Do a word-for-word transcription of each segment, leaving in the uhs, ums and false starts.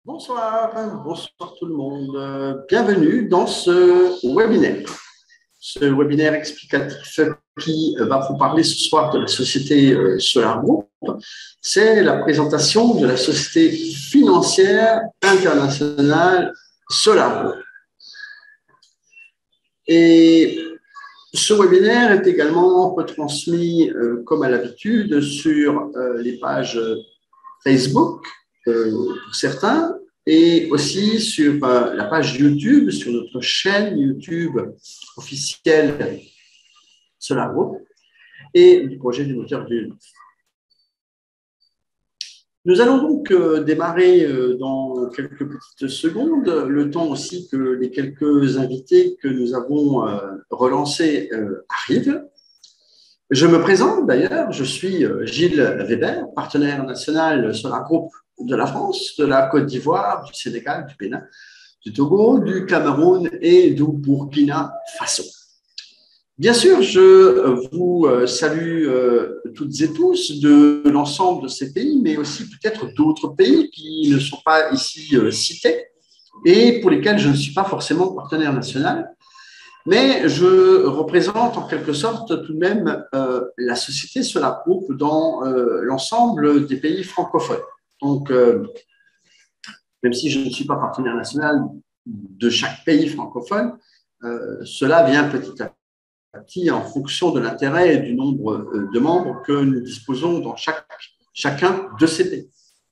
Bonsoir, bonsoir tout le monde. Euh, Bienvenue dans ce webinaire. Ce webinaire explicatif qui va vous parler ce soir de la société euh, Solar Group. C'est la présentation de la société financière internationale Solar Group. Et ce webinaire est également retransmis, euh, comme à l'habitude, sur euh, les pages Facebook euh, pour certains, et aussi sur euh, la page YouTube, sur notre chaîne YouTube officielle Solar Group et du projet du moteur du. Nous allons donc euh, démarrer euh, dans quelques petites secondes, le temps aussi que les quelques invités que nous avons euh, relancés euh, arrivent. Je me présente d'ailleurs, je suis Gilles Weber, partenaire national Solar Group de la France, de la Côte d'Ivoire, du Sénégal, du Bénin, du Togo, du Cameroun et du Burkina Faso. Bien sûr, je vous salue toutes et tous de l'ensemble de ces pays, mais aussi peut-être d'autres pays qui ne sont pas ici cités et pour lesquels je ne suis pas forcément partenaire national. Mais je représente en quelque sorte tout de même euh, la société Solar Group dans euh, l'ensemble des pays francophones. Donc, euh, même si je ne suis pas partenaire national de chaque pays francophone, euh, cela vient petit à petit en fonction de l'intérêt et du nombre euh, de membres que nous disposons dans chaque, chacun de ces pays.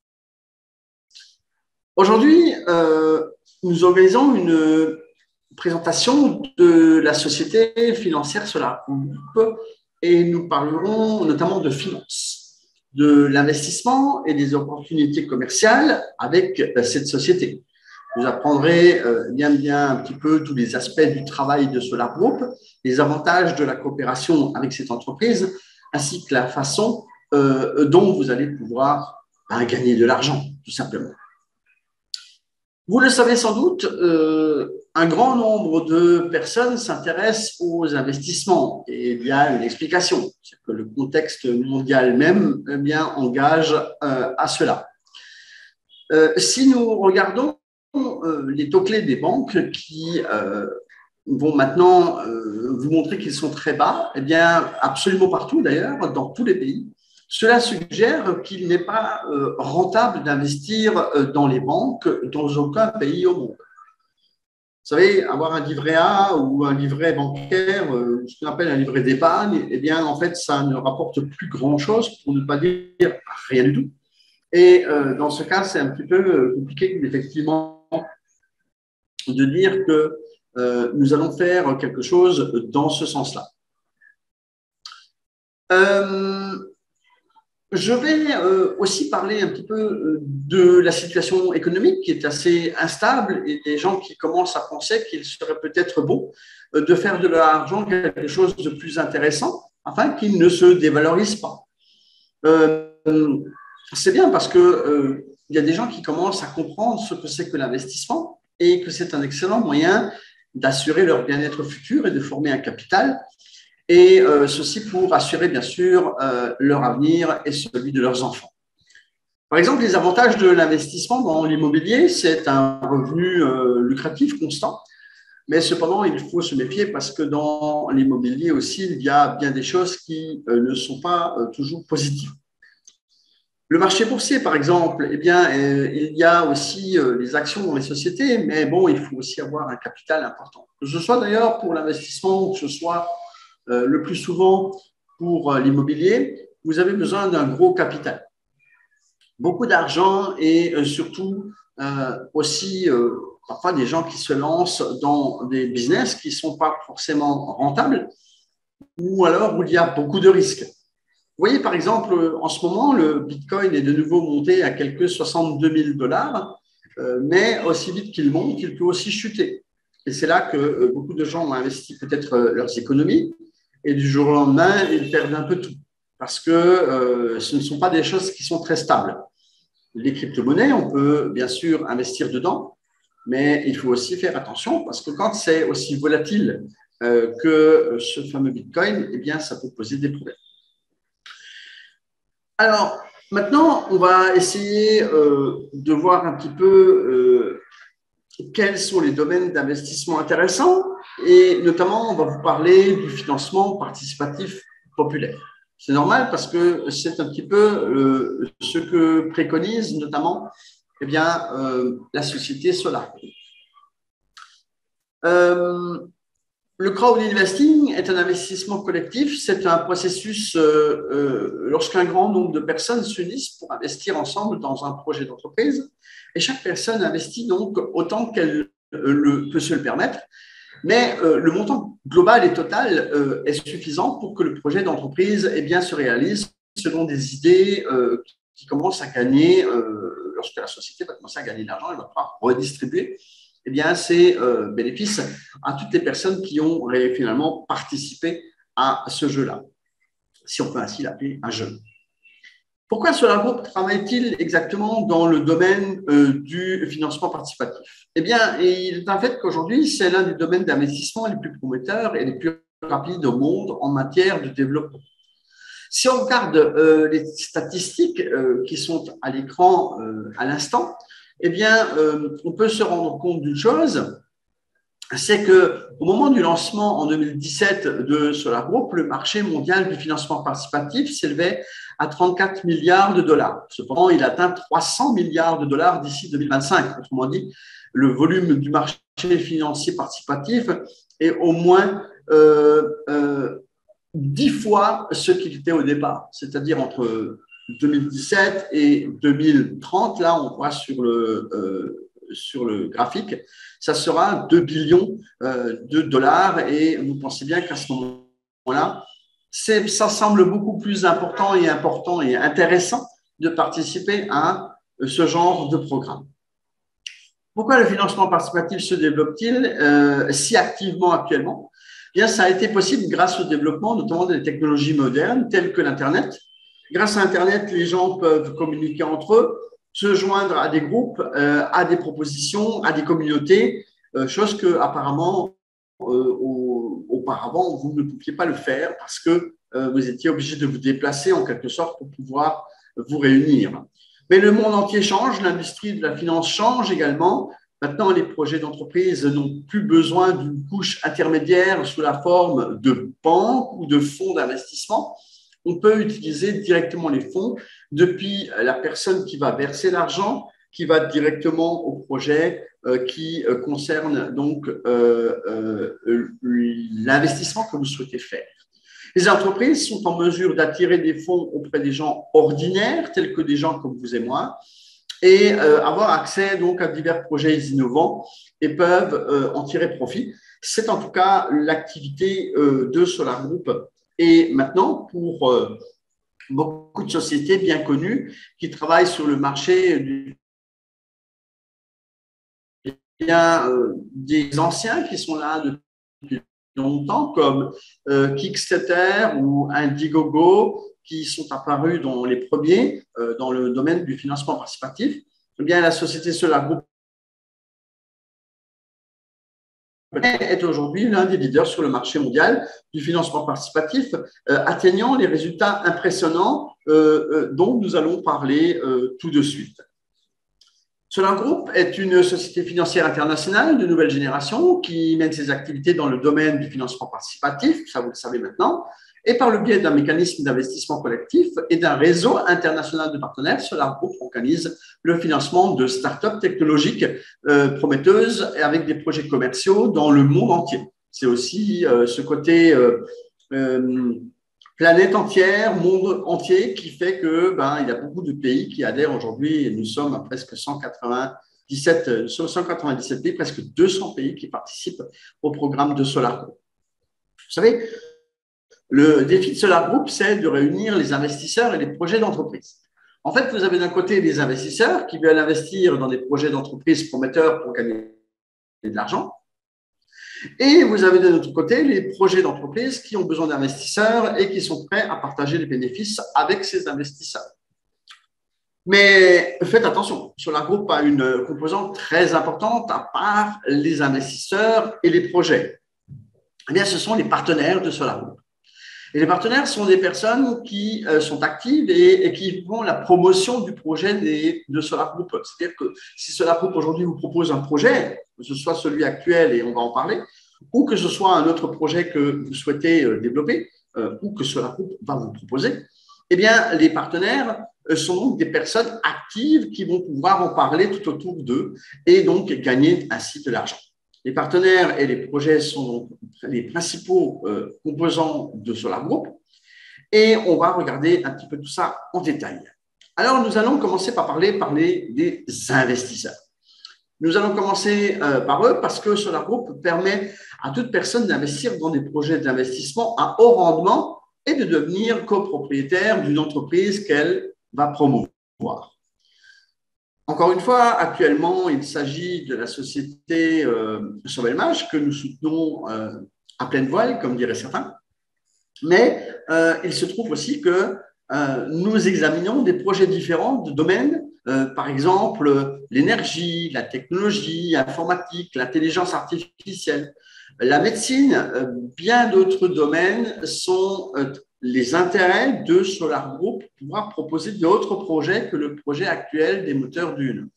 Aujourd'hui, euh, nous organisons une présentation de la société financière Solar Group et nous parlerons notamment de finance, de l'investissement et des opportunités commerciales avec cette société. Vous apprendrez bien bien un petit peu tous les aspects du travail de Solar Group, les avantages de la coopération avec cette entreprise, ainsi que la façon dont vous allez pouvoir gagner de l'argent, tout simplement. Vous le savez sans doute, euh, un grand nombre de personnes s'intéressent aux investissements et il y a une explication, c'est que le contexte mondial même eh bien, engage euh, à cela. Euh, si nous regardons euh, les taux clés des banques qui euh, vont maintenant euh, vous montrer qu'ils sont très bas, eh bien, absolument partout d'ailleurs, dans tous les pays, cela suggère qu'il n'est pas euh, rentable d'investir euh, dans les banques dans aucun pays au monde. Vous savez, avoir un livret A ou un livret bancaire, euh, ce qu'on appelle un livret d'épargne, eh bien, en fait, ça ne rapporte plus grand-chose, pour ne pas dire rien du tout. Et euh, dans ce cas, c'est un petit peu compliqué, effectivement, de dire que euh, nous allons faire quelque chose dans ce sens-là. Euh, Je vais euh, aussi parler un petit peu de la situation économique qui est assez instable et des gens qui commencent à penser qu'il serait peut-être bon de faire de l'argent quelque chose de plus intéressant afin qu'il ne se dévalorise pas. Euh, c'est bien parce qu'il euh, y a des gens qui commencent à comprendre ce que c'est que l'investissement et que c'est un excellent moyen d'assurer leur bien-être futur et de former un capital. Et euh, ceci pour assurer bien sûr euh, leur avenir et celui de leurs enfants. Par exemple, les avantages de l'investissement dans l'immobilier, c'est un revenu euh, lucratif constant, mais cependant, il faut se méfier parce que dans l'immobilier aussi, il y a bien des choses qui euh, ne sont pas euh, toujours positives. Le marché boursier, par exemple, eh bien, euh, il y a aussi euh, les actions dans les sociétés, mais bon, il faut aussi avoir un capital important. Que ce soit d'ailleurs pour l'investissement, que ce soit Euh, le plus souvent pour euh, l'immobilier, vous avez besoin d'un gros capital. Beaucoup d'argent et euh, surtout euh, aussi euh, parfois des gens qui se lancent dans des business qui ne sont pas forcément rentables ou alors où il y a beaucoup de risques. Vous voyez, par exemple, en ce moment, le Bitcoin est de nouveau monté à quelques soixante-deux mille dollars, euh, mais aussi vite qu'il monte, il peut aussi chuter. Et c'est là que euh, beaucoup de gens ont investi peut-être euh, leurs économies. Et du jour au lendemain, ils perdent un peu tout parce que euh, ce ne sont pas des choses qui sont très stables. Les crypto-monnaies, on peut bien sûr investir dedans, mais il faut aussi faire attention parce que quand c'est aussi volatile euh, que ce fameux Bitcoin, eh bien, ça peut poser des problèmes. Alors, Maintenant, on va essayer euh, de voir un petit peu euh, quels sont les domaines d'investissement intéressants et notamment, on va vous parler du financement participatif populaire. C'est normal parce que c'est un petit peu euh, ce que préconise notamment eh bien, euh, la société Solar. Euh, Le crowd investing est un investissement collectif. C'est un processus euh, euh, lorsqu'un grand nombre de personnes s'unissent pour investir ensemble dans un projet d'entreprise. Et chaque personne investit donc autant qu'elle euh, le, peut se le permettre. Mais euh, le montant global et total euh, est suffisant pour que le projet d'entreprise eh bien, se réalise selon des idées euh, qui commencent à gagner, euh, lorsque la société va commencer à gagner de l'argent, elle va pouvoir redistribuer eh bien, ces euh, bénéfices à toutes les personnes qui ont finalement participé à ce jeu-là, si on peut ainsi l'appeler un jeu. Pourquoi Solar Group travaille-t-il exactement dans le domaine euh, du financement participatif? Eh bien, il est un fait qu'aujourd'hui, c'est l'un des domaines d'investissement les plus prometteurs et les plus rapides au monde en matière de développement. Si on regarde euh, les statistiques euh, qui sont à l'écran euh, à l'instant, eh bien, euh, on peut se rendre compte d'une chose, c'est qu'au moment du lancement en deux mille dix-sept de Solar Group, le marché mondial du financement participatif s'élevait à trente-quatre milliards de dollars. Cependant, il atteint trois cents milliards de dollars d'ici deux mille vingt-cinq. Autrement dit, le volume du marché financier participatif est au moins euh, euh, dix fois ce qu'il était au départ, c'est-à-dire entre deux mille dix-sept et deux mille trente. Là, on voit sur le, euh, sur le graphique, ça sera deux billions euh, de dollars et vous pensez bien qu'à ce moment-là, ça semble beaucoup plus important et important et intéressant de participer à ce genre de programme. Pourquoi le financement participatif se développe-t-il euh, si activement actuellement? Eh bien, ça a été possible grâce au développement notamment des technologies modernes telles que l'Internet. Grâce à Internet, les gens peuvent communiquer entre eux, se joindre à des groupes, euh, à des propositions, à des communautés, euh, chose que apparemment euh, au, auparavant vous ne pouviez pas le faire parce que euh, vous étiez obligé de vous déplacer en quelque sorte pour pouvoir vous réunir. Mais le monde entier change, l'industrie de la finance change également. Maintenant, les projets d'entreprise n'ont plus besoin d'une couche intermédiaire sous la forme de banques ou de fonds d'investissement. On peut utiliser directement les fonds depuis la personne qui va verser l'argent, qui va directement au projet euh, qui euh, concerne donc euh, euh, l'investissement que vous souhaitez faire. Les entreprises sont en mesure d'attirer des fonds auprès des gens ordinaires, tels que des gens comme vous et moi, et euh, avoir accès donc à divers projets innovants et peuvent euh, en tirer profit. C'est en tout cas l'activité euh, de Solar Group. Et maintenant, pour euh, beaucoup de sociétés bien connues qui travaillent sur le marché du bien, euh, des anciens qui sont là depuis longtemps, comme euh, Kickstarter ou Indiegogo, qui sont apparus dans les premiers euh, dans le domaine du financement participatif. Eh bien, la société Solar Group est aujourd'hui l'un des leaders sur le marché mondial du financement participatif, euh, atteignant les résultats impressionnants euh, euh, dont nous allons parler euh, tout de suite. Solar Group est une société financière internationale de nouvelle génération qui mène ses activités dans le domaine du financement participatif, ça vous le savez maintenant, et par le biais d'un mécanisme d'investissement collectif et d'un réseau international de partenaires, Solar Group organise le financement de start-up technologiques euh, prometteuses avec des projets commerciaux dans le monde entier. C'est aussi euh, ce côté euh, euh, planète entière, monde entier, qui fait que ben, il y a beaucoup de pays qui adhèrent aujourd'hui et nous sommes à presque cent quatre-vingt-dix-sept, cent quatre-vingt-dix-sept pays, presque deux cents pays qui participent au programme de Solar Group. Vous savez, le défi de Solar Group, c'est de réunir les investisseurs et les projets d'entreprise. En fait, vous avez d'un côté des investisseurs qui veulent investir dans des projets d'entreprise prometteurs pour gagner de l'argent. Et vous avez de l'autre côté les projets d'entreprise qui ont besoin d'investisseurs et qui sont prêts à partager les bénéfices avec ces investisseurs. Mais faites attention, Solar Group a une composante très importante à part les investisseurs et les projets. Eh bien, ce sont les partenaires de Solar Group. Et les partenaires sont des personnes qui euh, sont actives et, et qui font la promotion du projet des, de Solar Group. C'est-à-dire que si Solar Group aujourd'hui vous propose un projet, que ce soit celui actuel et on va en parler, ou que ce soit un autre projet que vous souhaitez euh, développer, euh, ou que Solar Group va vous proposer, eh bien, les partenaires euh, sont donc des personnes actives qui vont pouvoir en parler tout autour d'eux et donc gagner ainsi de l'argent. Les partenaires et les projets sont donc les principaux euh, composants de Solar Group et on va regarder un petit peu tout ça en détail. Alors, nous allons commencer par parler, parler des investisseurs. Nous allons commencer euh, par eux parce que Solar Group permet à toute personne d'investir dans des projets d'investissement à haut rendement et de devenir copropriétaire d'une entreprise qu'elle va promouvoir. Encore une fois, actuellement, il s'agit de la société euh, Sauvelmage que nous soutenons euh, à pleine voile, comme diraient certains. Mais euh, il se trouve aussi que euh, nous examinons des projets différents de domaines, euh, par exemple l'énergie, la technologie, l'informatique, l'intelligence artificielle, la médecine, euh, bien d'autres domaines sont euh, les intérêts de Solar Group pour pouvoir proposer d'autres projets que le projet actuel des moteurs Dune.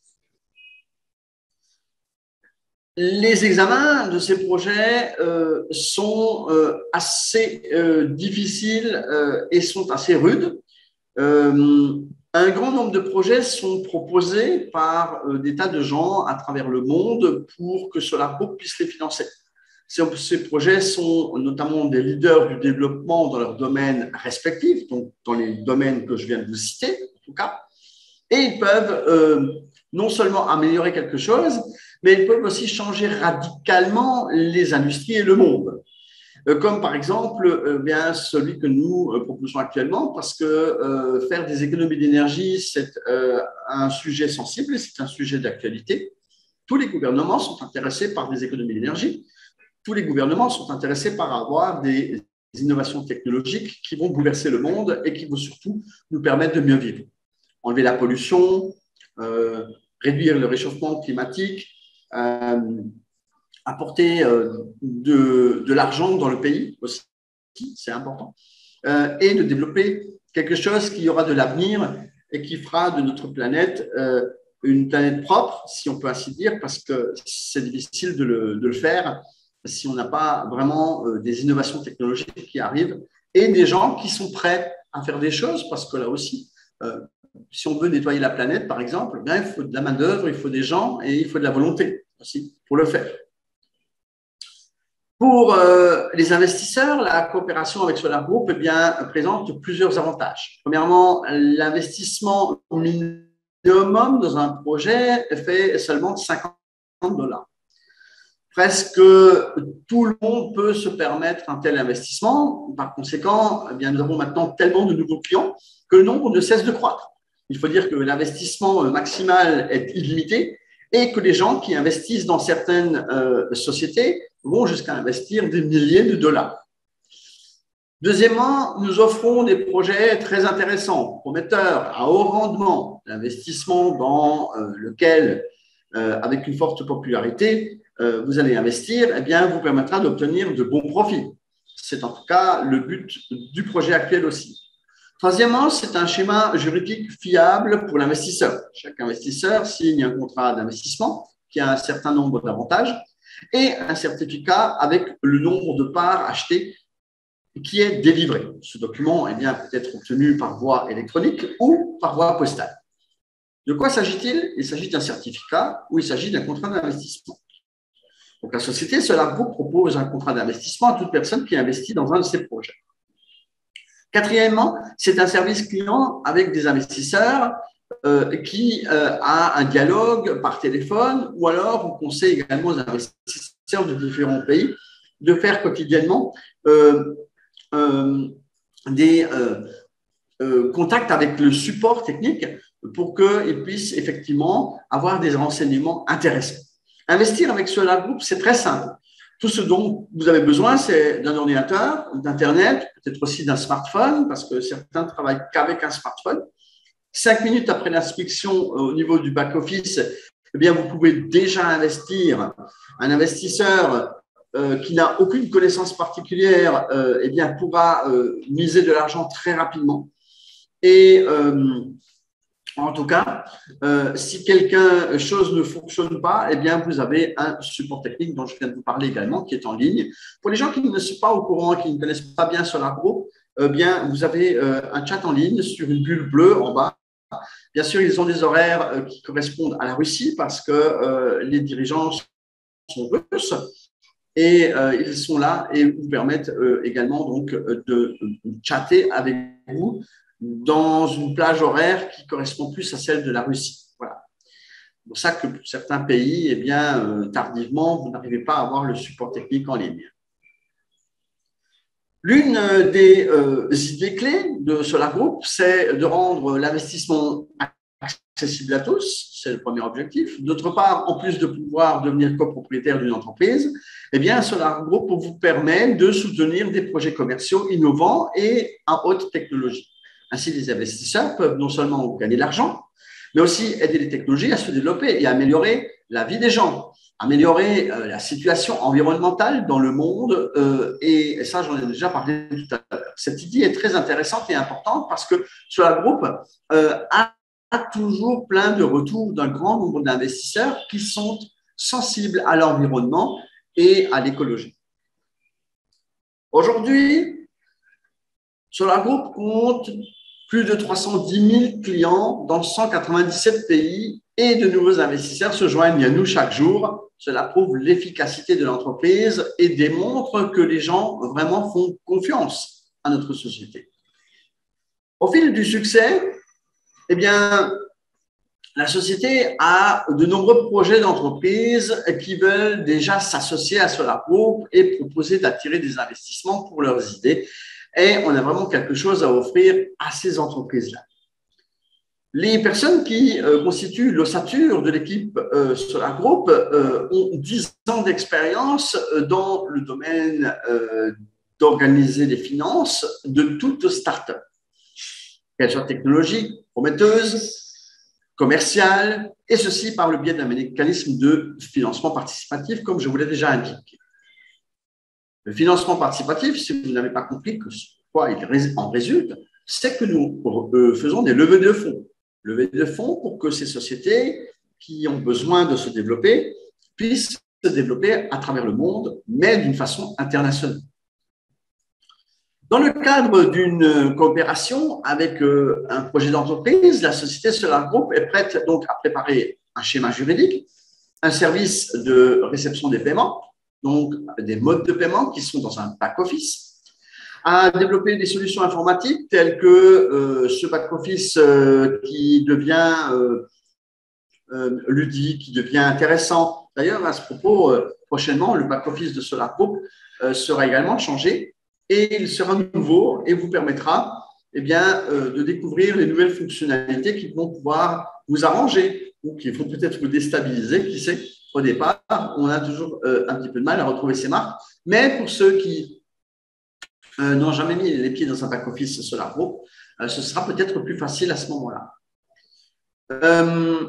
Les examens de ces projets euh, sont euh, assez euh, difficiles euh, et sont assez rudes. Euh, un grand nombre de projets sont proposés par euh, des tas de gens à travers le monde pour que Solar Group puisse les financer. Ces projets sont notamment des leaders du développement dans leurs domaines respectifs, donc dans les domaines que je viens de vous citer, en tout cas, et ils peuvent euh, non seulement améliorer quelque chose, mais ils peuvent aussi changer radicalement les industries et le monde. Euh, comme par exemple euh, bien celui que nous euh, proposons actuellement, parce que euh, faire des économies d'énergie, c'est euh, un sujet sensible, c'est un sujet d'actualité. Tous les gouvernements sont intéressés par des économies d'énergie. Tous les gouvernements sont intéressés par avoir des innovations technologiques qui vont bouleverser le monde et qui vont surtout nous permettre de mieux vivre. Enlever la pollution, euh, réduire le réchauffement climatique, euh, apporter euh, de, de l'argent dans le pays aussi, c'est important, euh, et de développer quelque chose qui aura de l'avenir et qui fera de notre planète euh, une planète propre, si on peut ainsi dire, parce que c'est difficile de le, de le faire si on n'a pas vraiment euh, des innovations technologiques qui arrivent et des gens qui sont prêts à faire des choses, parce que là aussi, euh, si on veut nettoyer la planète, par exemple, bien, il faut de la main-d'œuvre, il faut des gens et il faut de la volonté aussi pour le faire. Pour euh, les investisseurs, la coopération avec Solar Group eh bien, présente plusieurs avantages. Premièrement, l'investissement minimum dans un projet fait seulement cinquante dollars. Presque tout le monde peut se permettre un tel investissement. Par conséquent, eh bien, nous avons maintenant tellement de nouveaux clients que le nombre ne cesse de croître. Il faut dire que l'investissement maximal est illimité et que les gens qui investissent dans certaines euh, sociétés vont jusqu'à investir des milliers de dollars. Deuxièmement, nous offrons des projets très intéressants, prometteurs, à haut rendement. L'investissement dans euh, lequel, euh, avec une forte popularité, euh, vous allez investir, eh bien, vous permettra d'obtenir de bons profits. C'est en tout cas le but du projet actuel aussi. Troisièmement, c'est un schéma juridique fiable pour l'investisseur. Chaque investisseur signe un contrat d'investissement qui a un certain nombre d'avantages et un certificat avec le nombre de parts achetées qui est délivré. Ce document eh bien, peut être obtenu par voie électronique ou par voie postale. De quoi s'agit-il? Il s'agit d'un certificat ou il s'agit d'un contrat d'investissement. Donc, la société Solar Group propose un contrat d'investissement à toute personne qui investit dans un de ses projets. Quatrièmement, c'est un service client avec des investisseurs euh, qui euh, a un dialogue par téléphone ou alors on conseille également aux investisseurs de différents pays de faire quotidiennement euh, euh, des euh, euh, contacts avec le support technique pour qu'ils puissent effectivement avoir des renseignements intéressants. Investir avec Solar Group, c'est très simple. Tout ce dont vous avez besoin, c'est d'un ordinateur, d'Internet, peut-être aussi d'un smartphone, parce que certains ne travaillent qu'avec un smartphone. Cinq minutes après l'inspection au niveau du back-office, eh bien, vous pouvez déjà investir. Un investisseur euh, qui n'a aucune connaissance particulière, euh, eh bien, pourra euh, miser de l'argent très rapidement. Et euh, en tout cas, euh, si quelque chose ne fonctionne pas, eh bien, vous avez un support technique dont je viens de vous parler également, qui est en ligne. Pour les gens qui ne sont pas au courant, qui ne connaissent pas bien SolarGroup, eh bien, vous avez euh, un chat en ligne sur une bulle bleue en bas. Bien sûr, ils ont des horaires euh, qui correspondent à la Russie parce que euh, les dirigeants sont russes et euh, ils sont là et vous permettent euh, également donc, de, de chatter avec vous dans une plage horaire qui correspond plus à celle de la Russie. Voilà. C'est pour ça que pour certains pays, eh bien, euh, tardivement, vous n'arrivez pas à avoir le support technique en ligne. L'une des euh, idées clés de SolarGroup, c'est de rendre l'investissement accessible à tous, c'est le premier objectif. D'autre part, en plus de pouvoir devenir copropriétaire d'une entreprise, eh bien, SolarGroup vous permet de soutenir des projets commerciaux innovants et à haute technologie. Ainsi, les investisseurs peuvent non seulement gagner de l'argent, mais aussi aider les technologies à se développer et à améliorer la vie des gens, améliorer euh, la situation environnementale dans le monde. Euh, et, et ça, j'en ai déjà parlé tout à l'heure. Cette idée est très intéressante et importante parce que SolarGroup euh, a, a toujours plein de retours d'un grand nombre d'investisseurs qui sont sensibles à l'environnement et à l'écologie. Aujourd'hui, SolarGroup compte plus de trois cent dix mille clients dans cent quatre-vingt-dix-sept pays et de nouveaux investisseurs se joignent à nous chaque jour. Cela prouve l'efficacité de l'entreprise et démontre que les gens vraiment font confiance à notre société. Au fil du succès, eh bien, la société a de nombreux projets d'entreprise qui veulent déjà s'associer à SolarGroup et proposer d'attirer des investissements pour leurs idées. Et on a vraiment quelque chose à offrir à ces entreprises-là. Les personnes qui euh, constituent l'ossature de l'équipe euh, SolarGroup euh, ont dix ans d'expérience dans le domaine euh, d'organiser les finances de toute start-up, qu'elle soit technologique, prometteuse, commerciale, et ceci par le biais d'un mécanisme de financement participatif, comme je vous l'ai déjà indiqué. Le financement participatif, si vous n'avez pas compris que quoi il en résulte, c'est que nous euh, faisons des levées de fonds. Levées de fonds pour que ces sociétés qui ont besoin de se développer puissent se développer à travers le monde, mais d'une façon internationale. Dans le cadre d'une coopération avec euh, un projet d'entreprise, la société SolarGroup est prête donc à préparer un schéma juridique, un service de réception des paiements, donc des modes de paiement qui sont dans un back-office, à développer des solutions informatiques telles que euh, ce back-office euh, qui devient euh, euh, ludique, qui devient intéressant. D'ailleurs, à ce propos, euh, prochainement, le back-office de SolarGroup euh, sera également changé et il sera nouveau et vous permettra eh bien, euh, de découvrir les nouvelles fonctionnalités qui vont pouvoir vous arranger ou qui vont peut-être vous déstabiliser, qui sait. Au départ, on a toujours euh, un petit peu de mal à retrouver ces marques, mais pour ceux qui euh, n'ont jamais mis les pieds dans un back-office SolarGroup, euh, ce sera peut-être plus facile à ce moment-là. Euh,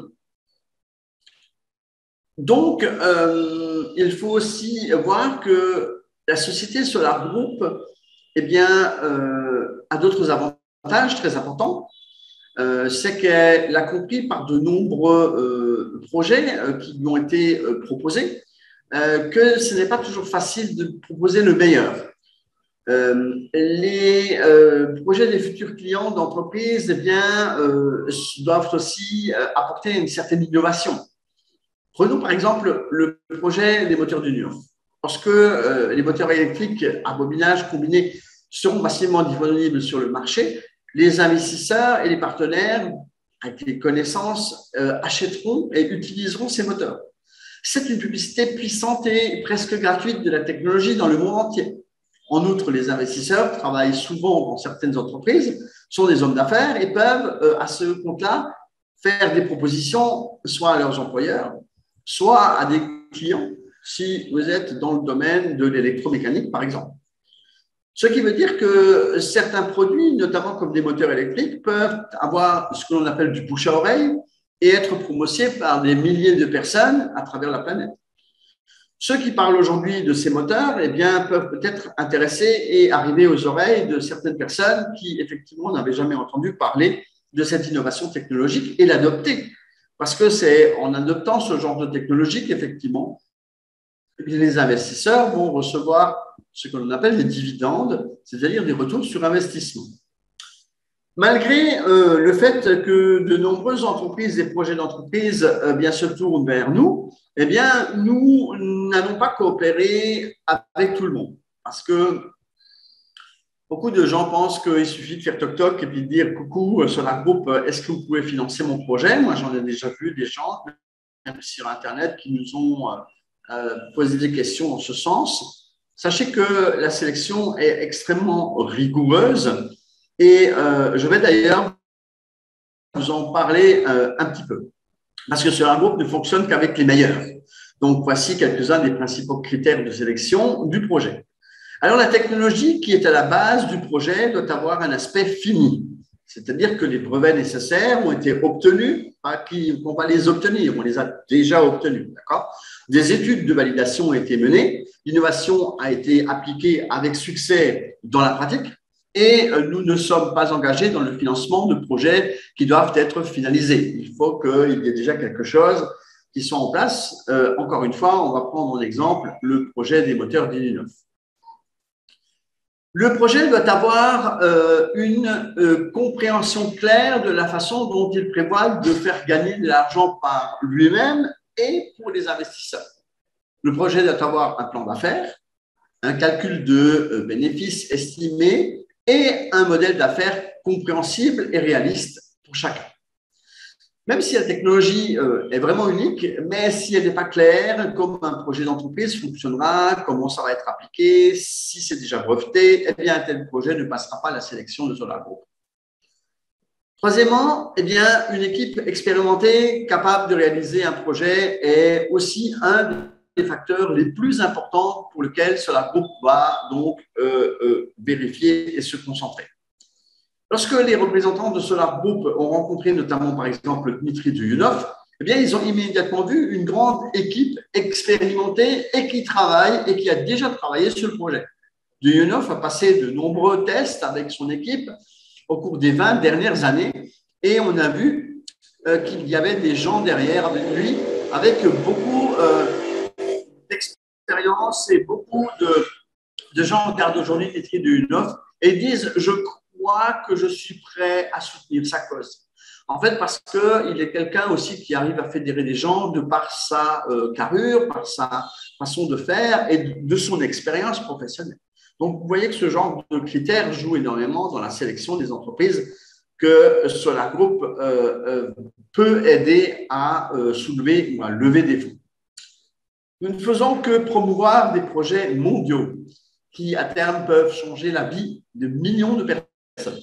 donc, euh, il faut aussi voir que la société SolarGroup eh bien, euh, a d'autres avantages très importants. Euh, c'est qu'elle a compris par de nombreux euh, projets euh, qui lui ont été euh, proposés euh, que ce n'est pas toujours facile de proposer le meilleur. Euh, les euh, projets des futurs clients d'entreprise eh bien, euh, doivent aussi euh, apporter une certaine innovation. Prenons par exemple le projet des moteurs d'union. Lorsque euh, les moteurs électriques à bobinage combiné seront massivement disponibles sur le marché, les investisseurs et les partenaires avec les connaissances euh, achèteront et utiliseront ces moteurs. C'est une publicité puissante et presque gratuite de la technologie dans le monde entier. En outre, les investisseurs travaillent souvent dans certaines entreprises, sont des hommes d'affaires et peuvent, euh, à ce compte-là, faire des propositions soit à leurs employeurs, soit à des clients, si vous êtes dans le domaine de l'électromécanique, par exemple. Ce qui veut dire que certains produits, notamment comme des moteurs électriques, peuvent avoir ce que l'on appelle du bouche à oreille et être promotionnés par des milliers de personnes à travers la planète. Ceux qui parlent aujourd'hui de ces moteurs, eh bien, peuvent peut-être intéresser et arriver aux oreilles de certaines personnes qui, effectivement, n'avaient jamais entendu parler de cette innovation technologique et l'adopter. Parce que c'est en adoptant ce genre de technologie qu'effectivement, les investisseurs vont recevoir ce que l'on appelle des dividendes, c'est-à-dire des retours sur investissement. Malgré euh, le fait que de nombreuses entreprises et projets d'entreprise euh, bien se tournent vers nous, eh bien, nous n'allons pas coopérer avec tout le monde. Parce que beaucoup de gens pensent qu'il suffit de faire toc-toc et puis de dire « Coucou, Solar Group, est-ce que vous pouvez financer mon projet ?» Moi, j'en ai déjà vu des gens, même sur Internet, qui nous ont euh, posé des questions dans ce sens. Sachez que la sélection est extrêmement rigoureuse. Et euh, je vais d'ailleurs vous en parler euh, un petit peu, parce que Solar Group ne fonctionne qu'avec les meilleurs. Donc, voici quelques-uns des principaux critères de sélection du projet. Alors, la technologie qui est à la base du projet doit avoir un aspect fini, c'est-à-dire que les brevets nécessaires ont été obtenus, pas qu'on va les obtenir, on les a déjà obtenus, d'accord ? Des études de validation ont été menées, l'innovation a été appliquée avec succès dans la pratique, et nous ne sommes pas engagés dans le financement de projets qui doivent être finalisés. Il faut qu'il y ait déjà quelque chose qui soit en place. Euh, encore une fois, on va prendre en exemple le projet des moteurs d'Ilinov. Le projet doit avoir euh, une euh, compréhension claire de la façon dont il prévoit de faire gagner de l'argent par lui-même et pour les investisseurs. Le projet doit avoir un plan d'affaires, un calcul de euh, bénéfices estimés, et un modèle d'affaires compréhensible et réaliste pour chacun. Même si la technologie euh, est vraiment unique, mais si elle n'est pas claire, comment un projet d'entreprise fonctionnera, comment ça va être appliqué, si c'est déjà breveté, eh bien, un tel projet ne passera pas la sélection de Solar Group. Troisièmement, eh bien, une équipe expérimentée capable de réaliser un projet est aussi un des facteurs les plus importants pour lesquels Solar Group va donc euh, euh, vérifier et se concentrer. Lorsque les représentants de Solar Group ont rencontré notamment par exemple Dmitry Duyunov, eh bien, ils ont immédiatement vu une grande équipe expérimentée et qui travaille et qui a déjà travaillé sur le projet. Duyunov a passé de nombreux tests avec son équipe au cours des vingt dernières années et on a vu euh, qu'il y avait des gens derrière lui avec beaucoup euh, d'expérience et beaucoup de, de gens regardent aujourd'hui Dmitry Duyunov et disent « je crois que je suis prêt à soutenir sa cause ». En fait, parce qu'il est quelqu'un aussi qui arrive à fédérer des gens de par sa euh, carrure, par sa façon de faire et de, de son expérience professionnelle. Donc, vous voyez que ce genre de critères joue énormément dans la sélection des entreprises que Solar Group euh, euh, peut aider à euh, soulever ou à lever des fonds. Nous ne faisons que promouvoir des projets mondiaux qui, à terme, peuvent changer la vie de millions de personnes.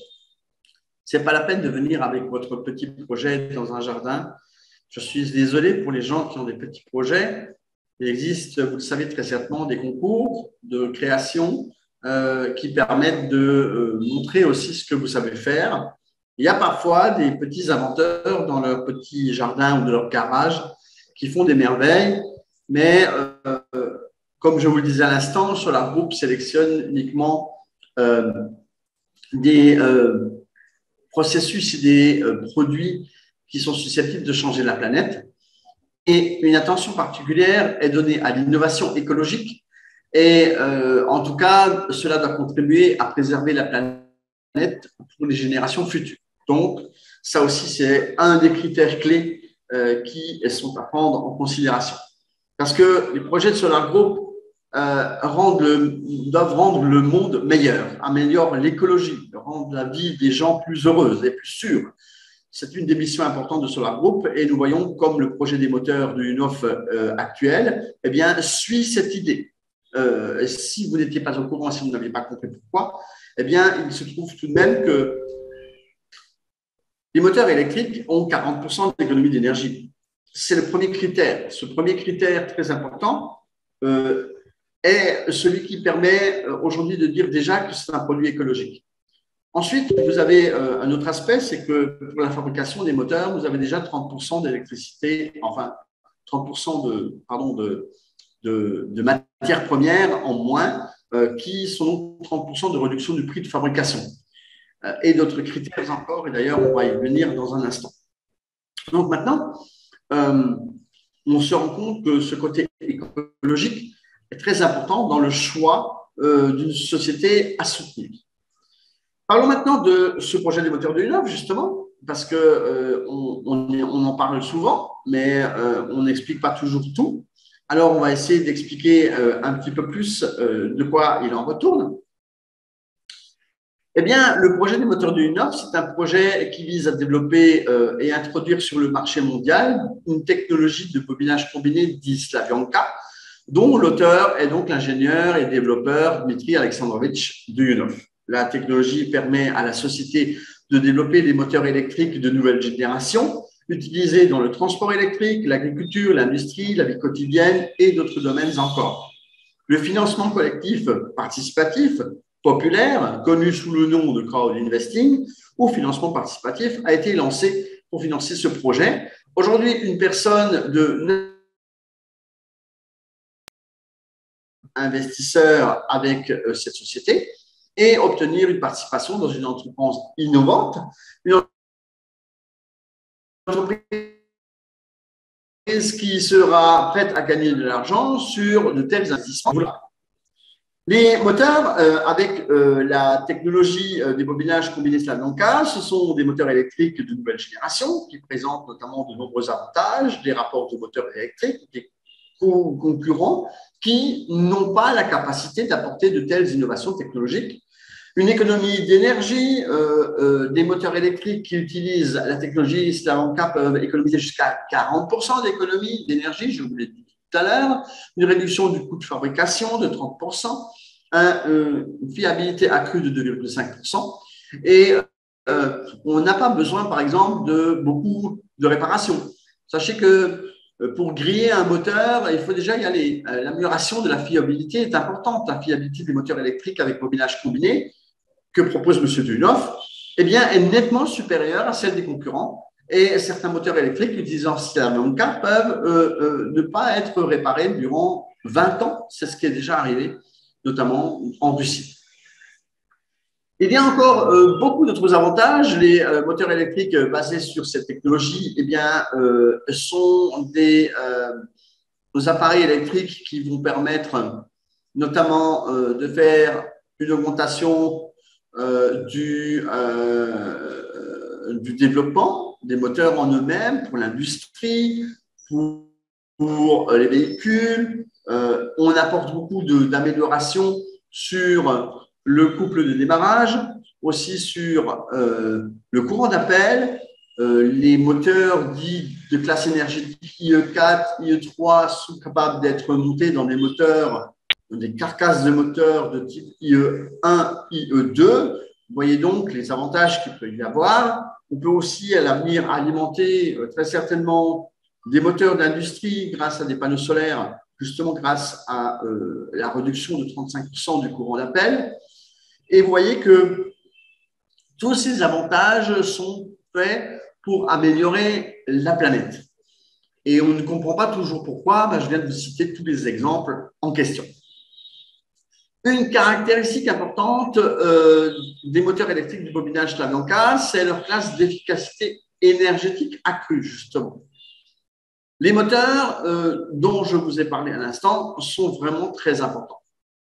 Ce n'est pas la peine de venir avec votre petit projet dans un jardin. Je suis désolé pour les gens qui ont des petits projets. Il existe, vous le savez très certainement, des concours de création euh, qui permettent de euh, montrer aussi ce que vous savez faire. Il y a parfois des petits inventeurs dans leur petit jardin ou de leur garage qui font des merveilles, mais euh, comme je vous le disais à l'instant, Solar Group sélectionne uniquement euh, des euh, processus et des euh, produits qui sont susceptibles de changer la planète. Et une attention particulière est donnée à l'innovation écologique. Et euh, en tout cas, cela doit contribuer à préserver la planète pour les générations futures. Donc, ça aussi, c'est un des critères clés euh, qui sont à prendre en considération. Parce que les projets de Solar Group euh, rendent le, doivent rendre le monde meilleur, améliorent l'écologie, rendent la vie des gens plus heureuse et plus sûre. C'est une des missions importantes de Solar Group et nous voyons comme le projet des moteurs du Unov euh, actuel eh bien, suit cette idée. Euh, si vous n'étiez pas au courant, si vous n'aviez pas compris pourquoi, eh bien, il se trouve tout de même que les moteurs électriques ont quarante pour cent d'économie d'énergie. C'est le premier critère. Ce premier critère très important euh, est celui qui permet euh, aujourd'hui de dire déjà que c'est un produit écologique. Ensuite, vous avez euh, un autre aspect, c'est que pour la fabrication des moteurs, vous avez déjà trente pour cent d'électricité, enfin trente pour cent de, pardon, de, de, de matières premières en moins, euh, qui sont donc trente pour cent de réduction du prix de fabrication. Euh, et d'autres critères encore, et d'ailleurs, on va y venir dans un instant. Donc maintenant, euh, on se rend compte que ce côté écologique est très important dans le choix euh, d'une société à soutenir. Parlons maintenant de ce projet des moteurs de Hunov, justement, parce qu'on euh, on, on en parle souvent, mais euh, on n'explique pas toujours tout. Alors, on va essayer d'expliquer euh, un petit peu plus euh, de quoi il en retourne. Eh bien, le projet des moteurs de Hunov, c'est un projet qui vise à développer euh, et introduire sur le marché mondial une technologie de bobinage combiné dite Slavyanka, dont l'auteur est donc l'ingénieur et développeur Dmitri Alexandrovitch Duyunov. La technologie permet à la société de développer des moteurs électriques de nouvelle génération, utilisés dans le transport électrique, l'agriculture, l'industrie, la vie quotidienne et d'autres domaines encore. Le financement collectif participatif populaire, connu sous le nom de crowd investing, ou financement participatif, a été lancé pour financer ce projet. Aujourd'hui, une personne de investisseur avec cette société et obtenir une participation dans une entreprise innovante, une entreprise qui sera prête à gagner de l'argent sur de tels investissements. Les moteurs, euh, avec euh, la technologie euh, des bobinages combinés Slavyanka, ce sont des moteurs électriques de nouvelle génération qui présentent notamment de nombreux avantages, des rapports de moteurs électriques, des co concurrents qui n'ont pas la capacité d'apporter de telles innovations technologiques. Une économie d'énergie, euh, euh, des moteurs électriques qui utilisent la technologie Slavyanka peuvent économiser jusqu'à quarante pour cent d'économie d'énergie, je vous l'ai dit tout à l'heure, une réduction du coût de fabrication de trente pour cent, un, euh, une fiabilité accrue de deux virgule cinq pour cent et euh, on n'a pas besoin, par exemple, de beaucoup de réparations. Sachez que pour griller un moteur, il faut déjà y aller. L'amélioration de la fiabilité est importante. La fiabilité des moteurs électriques avec bobinage combiné que propose M. Duyunov, eh bien, est nettement supérieure à celle des concurrents. Et certains moteurs électriques utilisant Slavyanka peuvent euh, euh, ne pas être réparés durant vingt ans. C'est ce qui est déjà arrivé, notamment en Russie. Il y a encore euh, beaucoup d'autres avantages. Les euh, moteurs électriques euh, basés sur cette technologie eh bien, euh, sont des, euh, des appareils électriques qui vont permettre notamment euh, de faire une augmentation euh, du, euh, du développement des moteurs en eux-mêmes pour l'industrie, pour, pour les véhicules. Euh, on apporte beaucoup d'améliorations sur le couple de démarrage, aussi sur euh, le courant d'appel. Euh, les moteurs dits de classe énergétique I E quatre, I E trois sont capables d'être montés dans des moteurs, des carcasses de moteurs de type I E un, I E deux. Vous voyez donc les avantages qu'il peut y avoir. On peut aussi à l'avenir alimenter euh, très certainement des moteurs d'industrie grâce à des panneaux solaires, justement grâce à euh, la réduction de trente-cinq pour cent du courant d'appel. Et vous voyez que tous ces avantages sont faits pour améliorer la planète. Et on ne comprend pas toujours pourquoi. Ben, je viens de vous citer tous les exemples en question. Une caractéristique importante euh, des moteurs électriques du bobinage Slavyanka, c'est leur classe d'efficacité énergétique accrue, justement. Les moteurs euh, dont je vous ai parlé à l'instant sont vraiment très importants.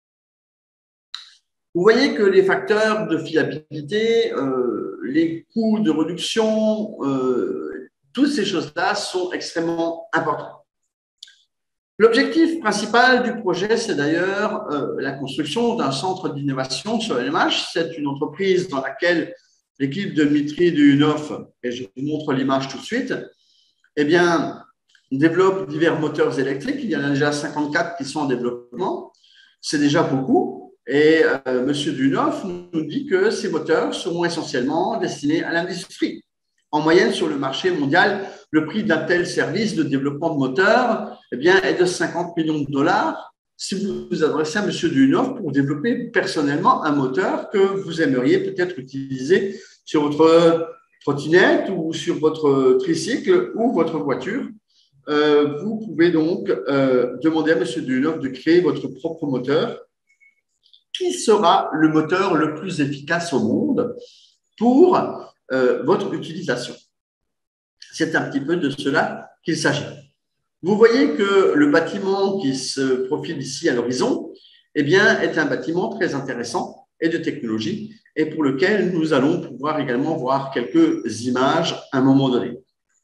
Vous voyez que les facteurs de fiabilité, euh, les coûts de réduction, euh, toutes ces choses-là sont extrêmement importantes. L'objectif principal du projet, c'est d'ailleurs euh, la construction d'un centre d'innovation sur L M H. C'est une entreprise dans laquelle l'équipe de Dmitri Duyunov, et je vous montre l'image tout de suite, eh bien, développe divers moteurs électriques. Il y en a déjà cinquante-quatre qui sont en développement. C'est déjà beaucoup. Et euh, M. Duyunov nous dit que ces moteurs seront essentiellement destinés à l'industrie. En moyenne, sur le marché mondial, le prix d'un tel service de développement de moteurs eh bien, est de cinquante millions de dollars. Si vous vous adressez à M. Duyunov pour développer personnellement un moteur que vous aimeriez peut-être utiliser sur votre trottinette ou sur votre tricycle ou votre voiture, euh, vous pouvez donc euh, demander à M. Duyunov de créer votre propre moteur, qui sera le moteur le plus efficace au monde pour euh, votre utilisation. C'est un petit peu de cela qu'il s'agit. Vous voyez que le bâtiment qui se profile ici à l'horizon, eh bien, est un bâtiment très intéressant et de technologie, et pour lequel nous allons pouvoir également voir quelques images à un moment donné.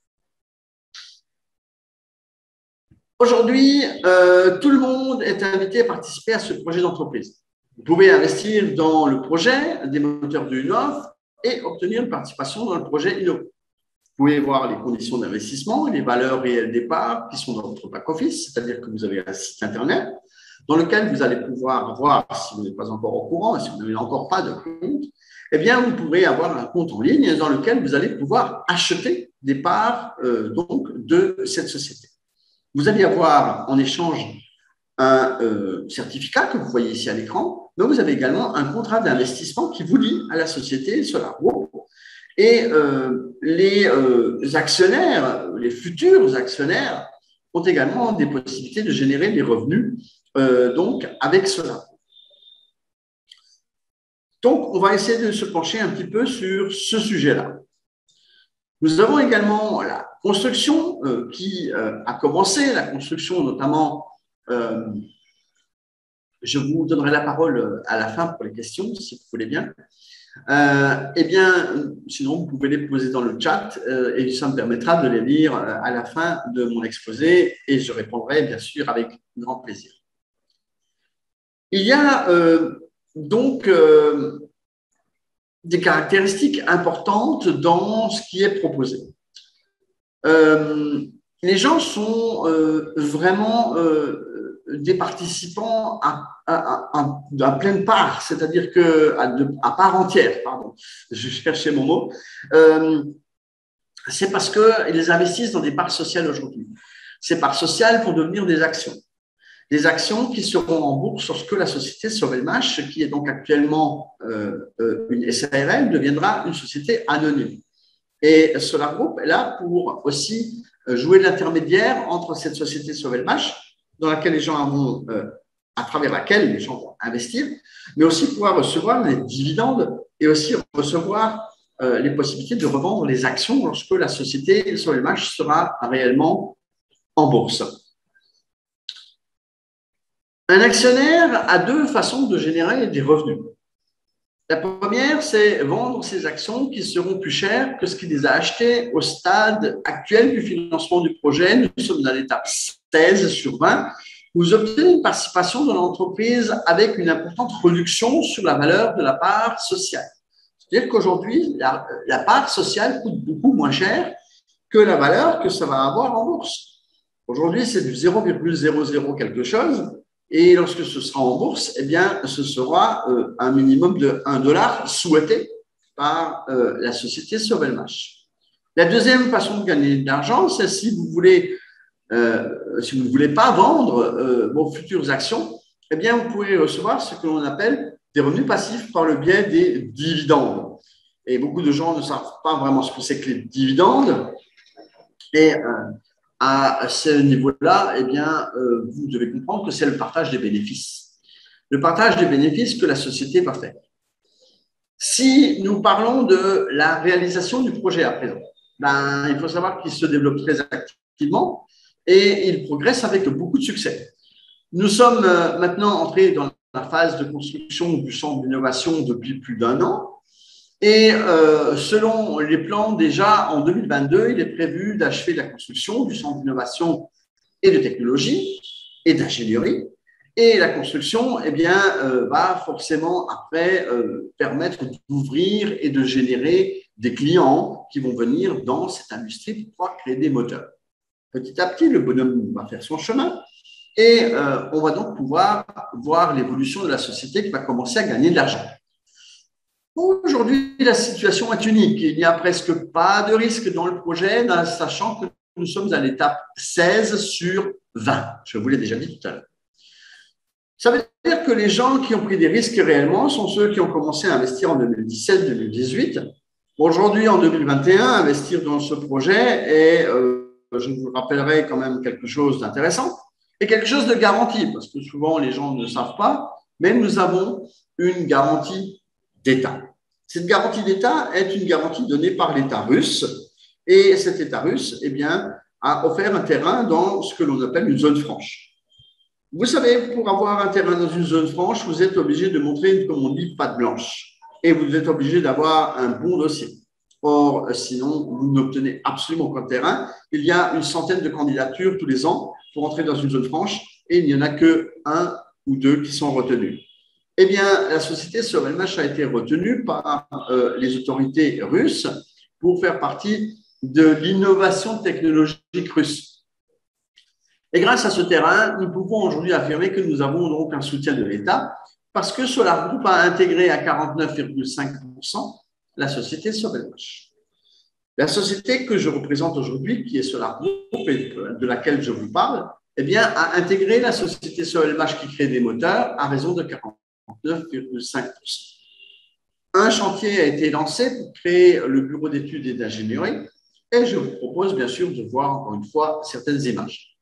Aujourd'hui, euh, tout le monde est invité à participer à ce projet d'entreprise. Vous pouvez investir dans le projet des moteurs Duyunov et obtenir une participation dans le projet Innovo. Vous pouvez voir les conditions d'investissement et les valeurs réelles des parts qui sont dans votre back-office, c'est-à-dire que vous avez un site Internet dans lequel vous allez pouvoir voir, si vous n'êtes pas encore au courant, si vous n'avez encore pas de compte, eh bien, vous pourrez avoir un compte en ligne dans lequel vous allez pouvoir acheter des parts euh, donc, de cette société. Vous allez avoir en échange un euh, certificat que vous voyez ici à l'écran, mais vous avez également un contrat d'investissement qui vous lie à la société Solar Group. Et euh, les euh, actionnaires, les futurs actionnaires, ont également des possibilités de générer des revenus euh, donc avec cela. Donc, on va essayer de se pencher un petit peu sur ce sujet-là. Nous avons également la construction euh, qui euh, a commencé, la construction notamment, euh, je vous donnerai la parole à la fin pour les questions, si vous voulez bien. Euh, eh bien, sinon, vous pouvez les poser dans le chat euh, et ça me permettra de les lire euh, à la fin de mon exposé et je répondrai bien sûr avec grand plaisir. Il y a euh, donc euh, des caractéristiques importantes dans ce qui est proposé. Euh, les gens sont euh, vraiment euh, des participants à, à, à, à pleine part, c'est-à-dire que à, de, à part entière, pardon, je cherchais mon mot. Euh, c'est parce qu'ils investissent dans des parts sociales aujourd'hui. Ces parts sociales vont devenir des actions. Des actions qui seront en bourse lorsque la société Sovelmash, qui est donc actuellement euh, une S A R L, deviendra une société anonyme. Et Solar Group est là pour aussi jouer l'intermédiaire entre cette société Sovelmash, dans laquelle les gens vont, euh, à travers laquelle les gens vont investir, mais aussi pouvoir recevoir les dividendes et aussi recevoir euh, les possibilités de revendre les actions lorsque la société Sovelmash sera réellement en bourse. Un actionnaire a deux façons de générer des revenus. La première, c'est vendre ses actions qui seront plus chères que ce qu'il les a achetées au stade actuel du financement du projet. Nous sommes à l'étape seize sur vingt. Vous obtenez une participation dans l'entreprise avec une importante réduction sur la valeur de la part sociale. C'est-à-dire qu'aujourd'hui, la, la part sociale coûte beaucoup moins cher que la valeur que ça va avoir en bourse. Aujourd'hui, c'est du zéro virgule zéro zéro quelque chose. Et lorsque ce sera en bourse, eh bien, ce sera euh, un minimum de un dollar souhaité par euh, la société Sovelmash. La deuxième façon de gagner de l'argent, c'est si vous voulez, euh, si vous ne voulez pas vendre euh, vos futures actions, eh bien, vous pourrez recevoir ce que l'on appelle des revenus passifs par le biais des dividendes. Et beaucoup de gens ne savent pas vraiment ce que c'est que les dividendes. Et euh, à ce niveau-là, eh bien, euh, vous devez comprendre que c'est le partage des bénéfices. Le partage des bénéfices que la société va faire. Si nous parlons de la réalisation du projet à présent, ben, il faut savoir qu'il se développe très activement et il progresse avec beaucoup de succès. Nous sommes maintenant entrés dans la phase de construction du centre d'innovation depuis plus d'un an. Et euh, selon les plans, déjà en deux mille vingt-deux, il est prévu d'achever la construction du centre d'innovation et de technologie et d'ingénierie. Et la construction eh bien, euh, va forcément après euh, permettre d'ouvrir et de générer des clients qui vont venir dans cette industrie pour pouvoir créer des moteurs. Petit à petit, le bonhomme va faire son chemin et euh, on va donc pouvoir voir l'évolution de la société qui va commencer à gagner de l'argent. Aujourd'hui, la situation est unique. Il n'y a presque pas de risque dans le projet, sachant que nous sommes à l'étape seize sur vingt. Je vous l'ai déjà dit tout à l'heure. Ça veut dire que les gens qui ont pris des risques réellement sont ceux qui ont commencé à investir en deux mille dix-sept deux mille dix-huit. Aujourd'hui, en deux mille vingt et un, investir dans ce projet est euh, je vous rappellerai quand même quelque chose d'intéressant et quelque chose de garanti, parce que souvent les gens ne le savent pas, mais nous avons une garantie d'État. Cette garantie d'État est une garantie donnée par l'État russe, et cet État russe, eh bien, a offert un terrain dans ce que l'on appelle une zone franche. Vous savez, pour avoir un terrain dans une zone franche, vous êtes obligé de montrer, comme on dit, patte blanche, et vous êtes obligé d'avoir un bon dossier. Or, sinon, vous n'obtenez absolument aucun terrain. Il y a une centaine de candidatures tous les ans pour entrer dans une zone franche, et il n'y en a que un ou deux qui sont retenus. Eh bien, la société Sovelmash a été retenue par euh, les autorités russes pour faire partie de l'innovation technologique russe. Et grâce à ce terrain, nous pouvons aujourd'hui affirmer que nous avons donc un soutien de l'État parce que Solar Group a intégré à quarante-neuf virgule cinq pour cent la société Sovelmash. La société que je représente aujourd'hui, qui est Solar Group et de laquelle je vous parle, eh bien, a intégré la société Sovelmash qui crée des moteurs à raison de quarante-neuf virgule cinq pour cent. Un chantier a été lancé pour créer le bureau d'études et d'ingénierie et je vous propose bien sûr de voir encore une fois certaines images.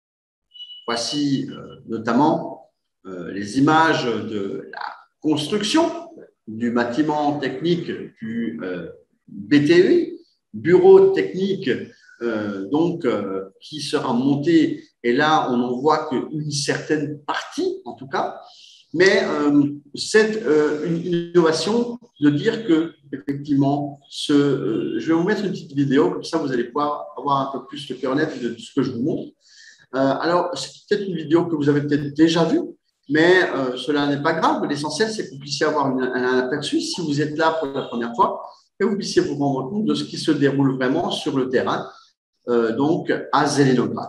Voici euh, notamment euh, les images de la construction du bâtiment technique du euh, B T U I, bureau technique euh, donc, euh, qui sera monté. Et là, on n'en voit qu'une certaine partie, en tout cas. Mais euh, c'est euh, une innovation de dire que, effectivement, ce, euh, je vais vous mettre une petite vidéo, comme ça vous allez pouvoir avoir un peu plus le cœur net de ce que je vous montre. Euh, alors, c'est peut-être une vidéo que vous avez peut-être déjà vue, mais euh, cela n'est pas grave. L'essentiel, c'est que vous puissiez avoir une, un aperçu, si vous êtes là pour la première fois, que vous puissiez vous rendre compte de ce qui se déroule vraiment sur le terrain, euh, donc à Zelenograd.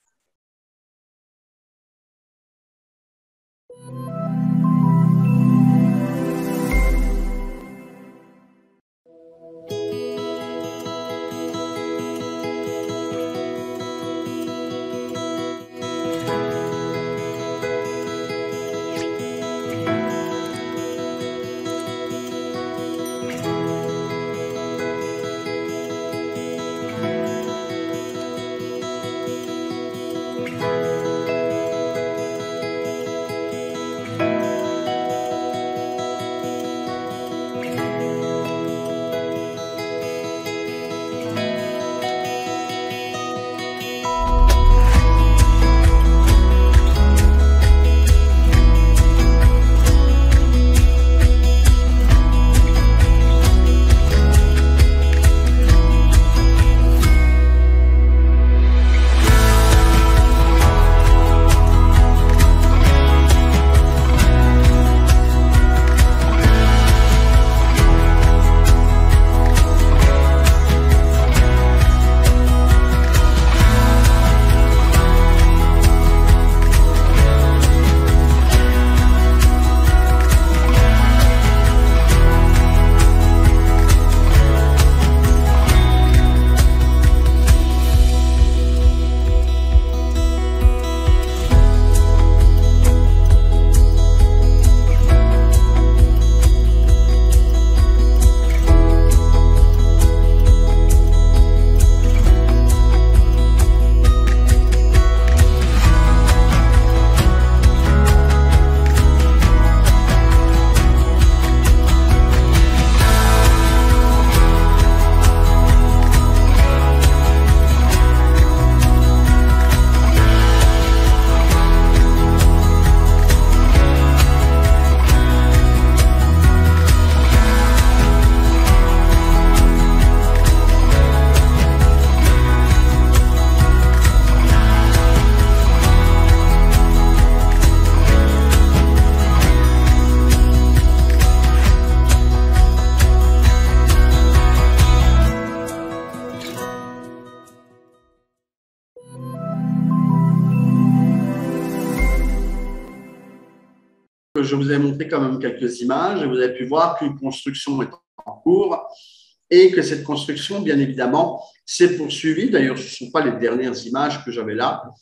Je vous ai montré quand même quelques images et vous avez pu voir qu'une construction est en cours et que cette construction, bien évidemment, s'est poursuivie. D'ailleurs, ce ne sont pas les dernières images que j'avais là.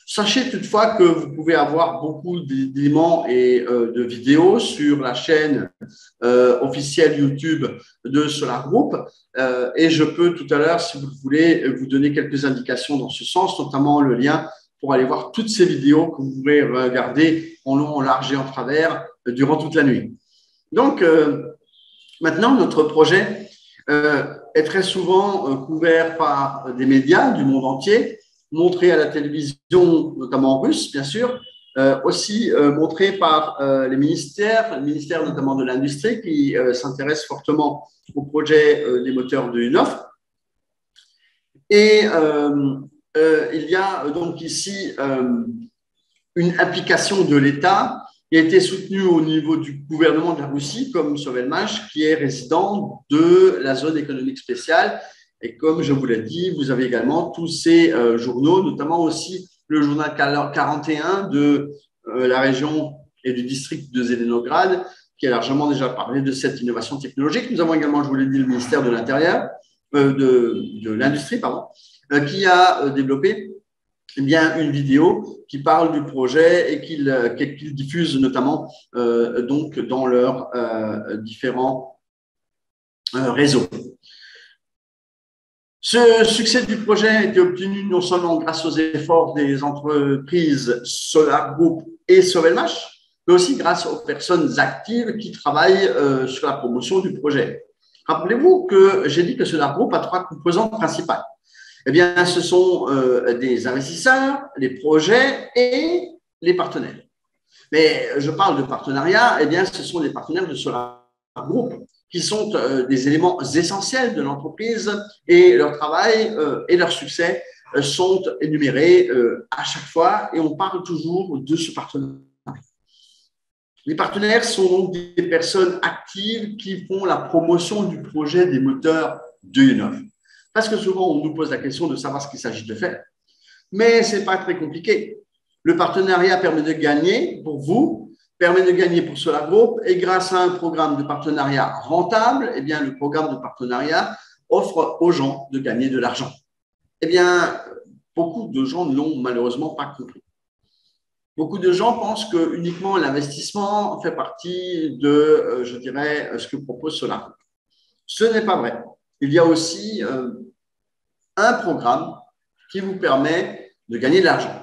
Sachez toutefois que vous pouvez avoir beaucoup d'éléments et euh, de vidéos sur la chaîne euh, officielle YouTube de Solar Group euh, et je peux tout à l'heure, si vous le voulez, vous donner quelques indications dans ce sens, notamment le lien pour aller voir toutes ces vidéos que vous pourrez regarder en long, en large et en travers euh, durant toute la nuit. Donc, euh, maintenant, notre projet euh, est très souvent euh, couvert par des médias du monde entier, montré à la télévision, notamment russe, bien sûr, euh, aussi euh, montré par euh, les ministères, le ministère notamment de l'Industrie, qui euh, s'intéresse fortement au projet euh, des moteurs de UNOF. Et euh, euh, il y a donc ici euh, une implication de l'État qui a été soutenue au niveau du gouvernement de la Russie, comme Sovelmash, qui est résident de la zone économique spéciale. Et comme je vous l'ai dit, vous avez également tous ces euh, journaux, notamment aussi le journal quarante et un de euh, la région et du district de Zelenograd, qui a largement déjà parlé de cette innovation technologique. Nous avons également, je vous l'ai dit, le ministère de l'Intérieur, euh, de, de l'Industrie, pardon, euh, qui a euh, développé eh bien, une vidéo qui parle du projet et qu'il euh, qu'il diffuse notamment euh, donc dans leurs euh, différents euh, réseaux. Ce succès du projet a été obtenu non seulement grâce aux efforts des entreprises Solar Group et Sovelmash, mais aussi grâce aux personnes actives qui travaillent euh, sur la promotion du projet. Rappelez-vous que j'ai dit que Solar Group a trois composantes principales. Eh bien, ce sont euh, des investisseurs, les projets et les partenaires. Mais je parle de partenariat, eh bien, ce sont les partenaires de Solar Group qui sont euh, des éléments essentiels de l'entreprise et leur travail euh, et leur succès euh, sont énumérés euh, à chaque fois et on parle toujours de ce partenariat. Les partenaires sont donc des personnes actives qui font la promotion du projet des moteurs de UNOF. Parce que souvent, on nous pose la question de savoir ce qu'il s'agit de faire. Mais ce n'est pas très compliqué. Le partenariat permet de gagner pour vous, permet de gagner pour Solar Group et grâce à un programme de partenariat rentable, eh bien, le programme de partenariat offre aux gens de gagner de l'argent. Eh bien, beaucoup de gens ne l'ont malheureusement pas compris. Beaucoup de gens pensent que uniquement l'investissement fait partie de, je dirais, ce que propose Solar Group. Ce n'est pas vrai. Il y a aussi euh, un programme qui vous permet de gagner de l'argent.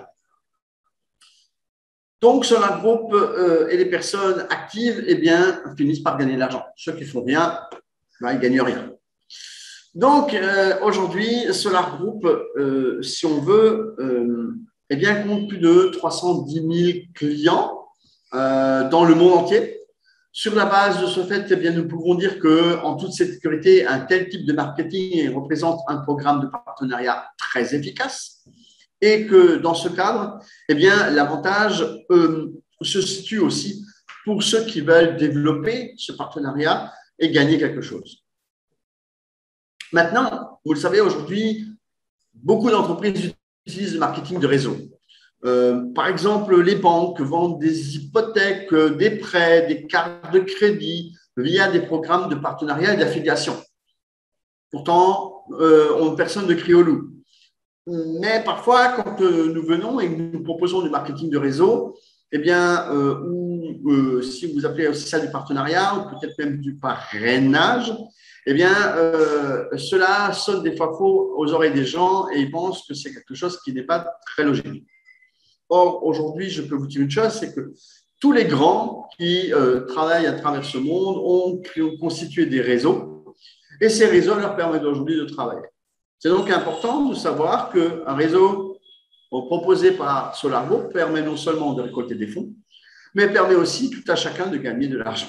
Donc, Solar Group euh, et les personnes actives eh bien, finissent par gagner de l'argent. Ceux qui font rien, ben, ils ne gagnent rien. Donc, euh, aujourd'hui, Solar Group, euh, si on veut, euh, eh bien, compte plus de trois cent dix mille clients euh, dans le monde entier. Sur la base de ce fait, eh bien, nous pouvons dire qu'en toute sécurité, un tel type de marketing représente un programme de partenariat très efficace et que dans ce cadre, eh bien, l'avantage euh, se situe aussi pour ceux qui veulent développer ce partenariat et gagner quelque chose. Maintenant, vous le savez, aujourd'hui, beaucoup d'entreprises utilisent le marketing de réseau. Euh, par exemple, les banques vendent des hypothèques, des prêts, des cartes de crédit via des programmes de partenariat et d'affiliation. Pourtant, euh, on, personne ne crie au loup. Mais parfois, quand euh, nous venons et que nous proposons du marketing de réseau, eh bien, euh, ou euh, si vous appelez aussi ça du partenariat, ou peut-être même du parrainage, eh bien, euh, cela sonne des fois faux aux oreilles des gens et ils pensent que c'est quelque chose qui n'est pas très logique. Or, aujourd'hui, je peux vous dire une chose, c'est que tous les grands qui euh, travaillent à travers ce monde ont, ont constitué des réseaux et ces réseaux leur permettent aujourd'hui de travailler. C'est donc important de savoir qu'un réseau proposé par Solar Group permet non seulement de récolter des fonds, mais permet aussi tout à chacun de gagner de l'argent.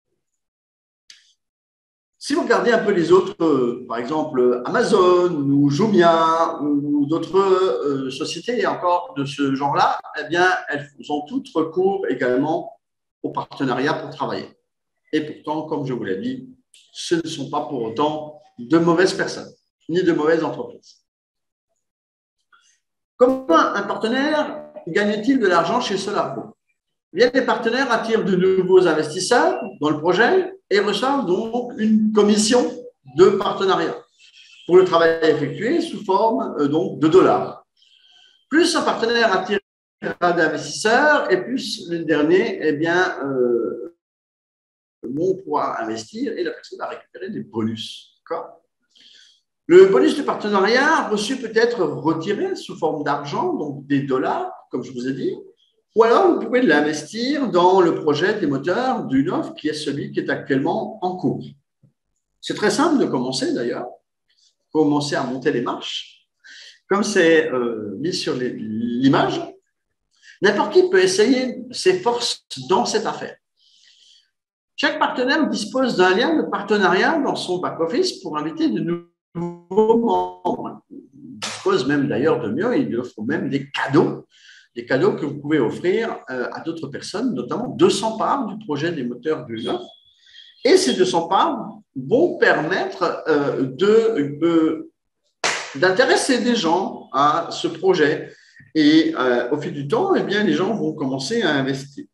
Si vous regardez un peu les autres, euh, par exemple Amazon ou Jumia ou d'autres euh, sociétés encore de ce genre-là, eh bien, elles ont toutes recours également au partenariat pour travailler. Et pourtant, comme je vous l'ai dit, ce ne sont pas pour autant de mauvaises personnes, ni de mauvaises entreprises. Comment un partenaire gagne-t-il de l'argent chez Solar Group? Eh bien, les partenaires attirent de nouveaux investisseurs dans le projet et reçoivent donc une commission de partenariat pour le travail effectué sous forme euh, donc, de dollars. Plus un partenaire attire d'investisseurs et plus le dernier, eh bien, euh, vont pouvoir investir et la personne va récupérer des bonus. Le bonus de partenariat reçu peut être retiré sous forme d'argent, donc des dollars, comme je vous ai dit, ou alors vous pouvez l'investir dans le projet des moteurs d'une offre qui est celui qui est actuellement en cours. C'est très simple de commencer d'ailleurs, commencer à monter les marches. Comme c'est euh, mis sur l'image, n'importe qui peut essayer ses forces dans cette affaire. Chaque partenaire dispose d'un lien de partenariat dans son back-office pour inviter de nouveaux membres. Il dispose même d'ailleurs de mieux, il offre même des cadeaux, des cadeaux que vous pouvez offrir à d'autres personnes, notamment deux cents parts du projet des moteurs du neuf. Et ces deux cents parts vont permettre euh, de, euh, d'intéresser des gens à ce projet. Et euh, au fil du temps, eh bien, les gens vont commencer à investir.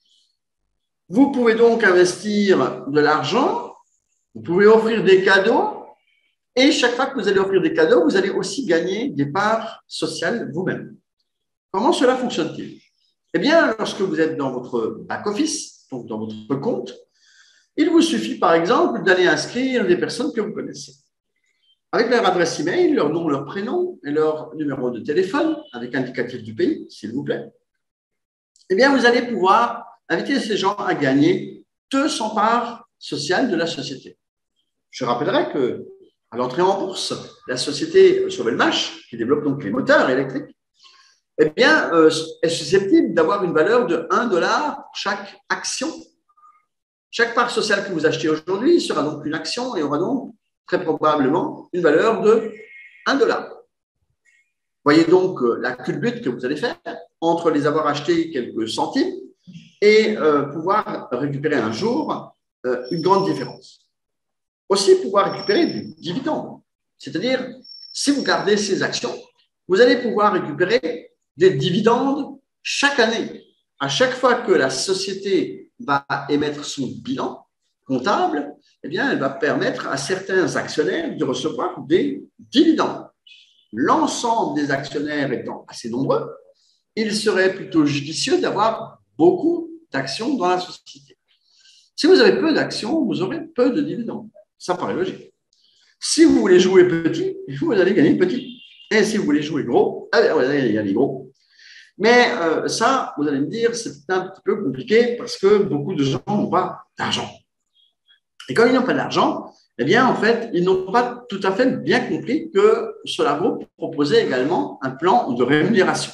Vous pouvez donc investir de l'argent, vous pouvez offrir des cadeaux, et chaque fois que vous allez offrir des cadeaux, vous allez aussi gagner des parts sociales vous-même. Comment cela fonctionne-t-il? Eh bien, lorsque vous êtes dans votre back-office, donc dans votre compte, il vous suffit par exemple d'aller inscrire des personnes que vous connaissez. Avec leur adresse email, leur nom, leur prénom et leur numéro de téléphone, avec indicatif du pays, s'il vous plaît, eh bien, vous allez pouvoir inviter ces gens à gagner deux cents parts sociales de la société. Je rappellerai que à l'entrée en bourse, la société Sauvelmash, qui développe donc les moteurs électriques, eh bien, euh, est susceptible d'avoir une valeur de un dollar pour chaque action. Chaque part sociale que vous achetez aujourd'hui sera donc une action et aura donc très probablement une valeur de un dollar. Voyez donc la culbute que vous allez faire entre les avoir achetés quelques centimes et euh, pouvoir récupérer un jour euh, une grande différence. Aussi, pouvoir récupérer du dividende. C'est-à-dire, si vous gardez ces actions, vous allez pouvoir récupérer des dividendes chaque année. À chaque fois que la société va émettre son bilan comptable, eh bien, elle va permettre à certains actionnaires de recevoir des dividendes. L'ensemble des actionnaires étant assez nombreux, il serait plutôt judicieux d'avoir beaucoup d'actions dans la société. Si vous avez peu d'actions, vous aurez peu de dividendes. Ça paraît logique. Si vous voulez jouer petit, vous allez gagner petit. Et si vous voulez jouer gros, allez, vous allez gagner gros. Mais euh, ça, vous allez me dire, c'est un petit peu compliqué parce que beaucoup de gens n'ont pas d'argent. Et quand ils n'ont pas d'argent, eh bien, en fait, ils n'ont pas tout à fait bien compris que Solar Group proposait également un plan de rémunération.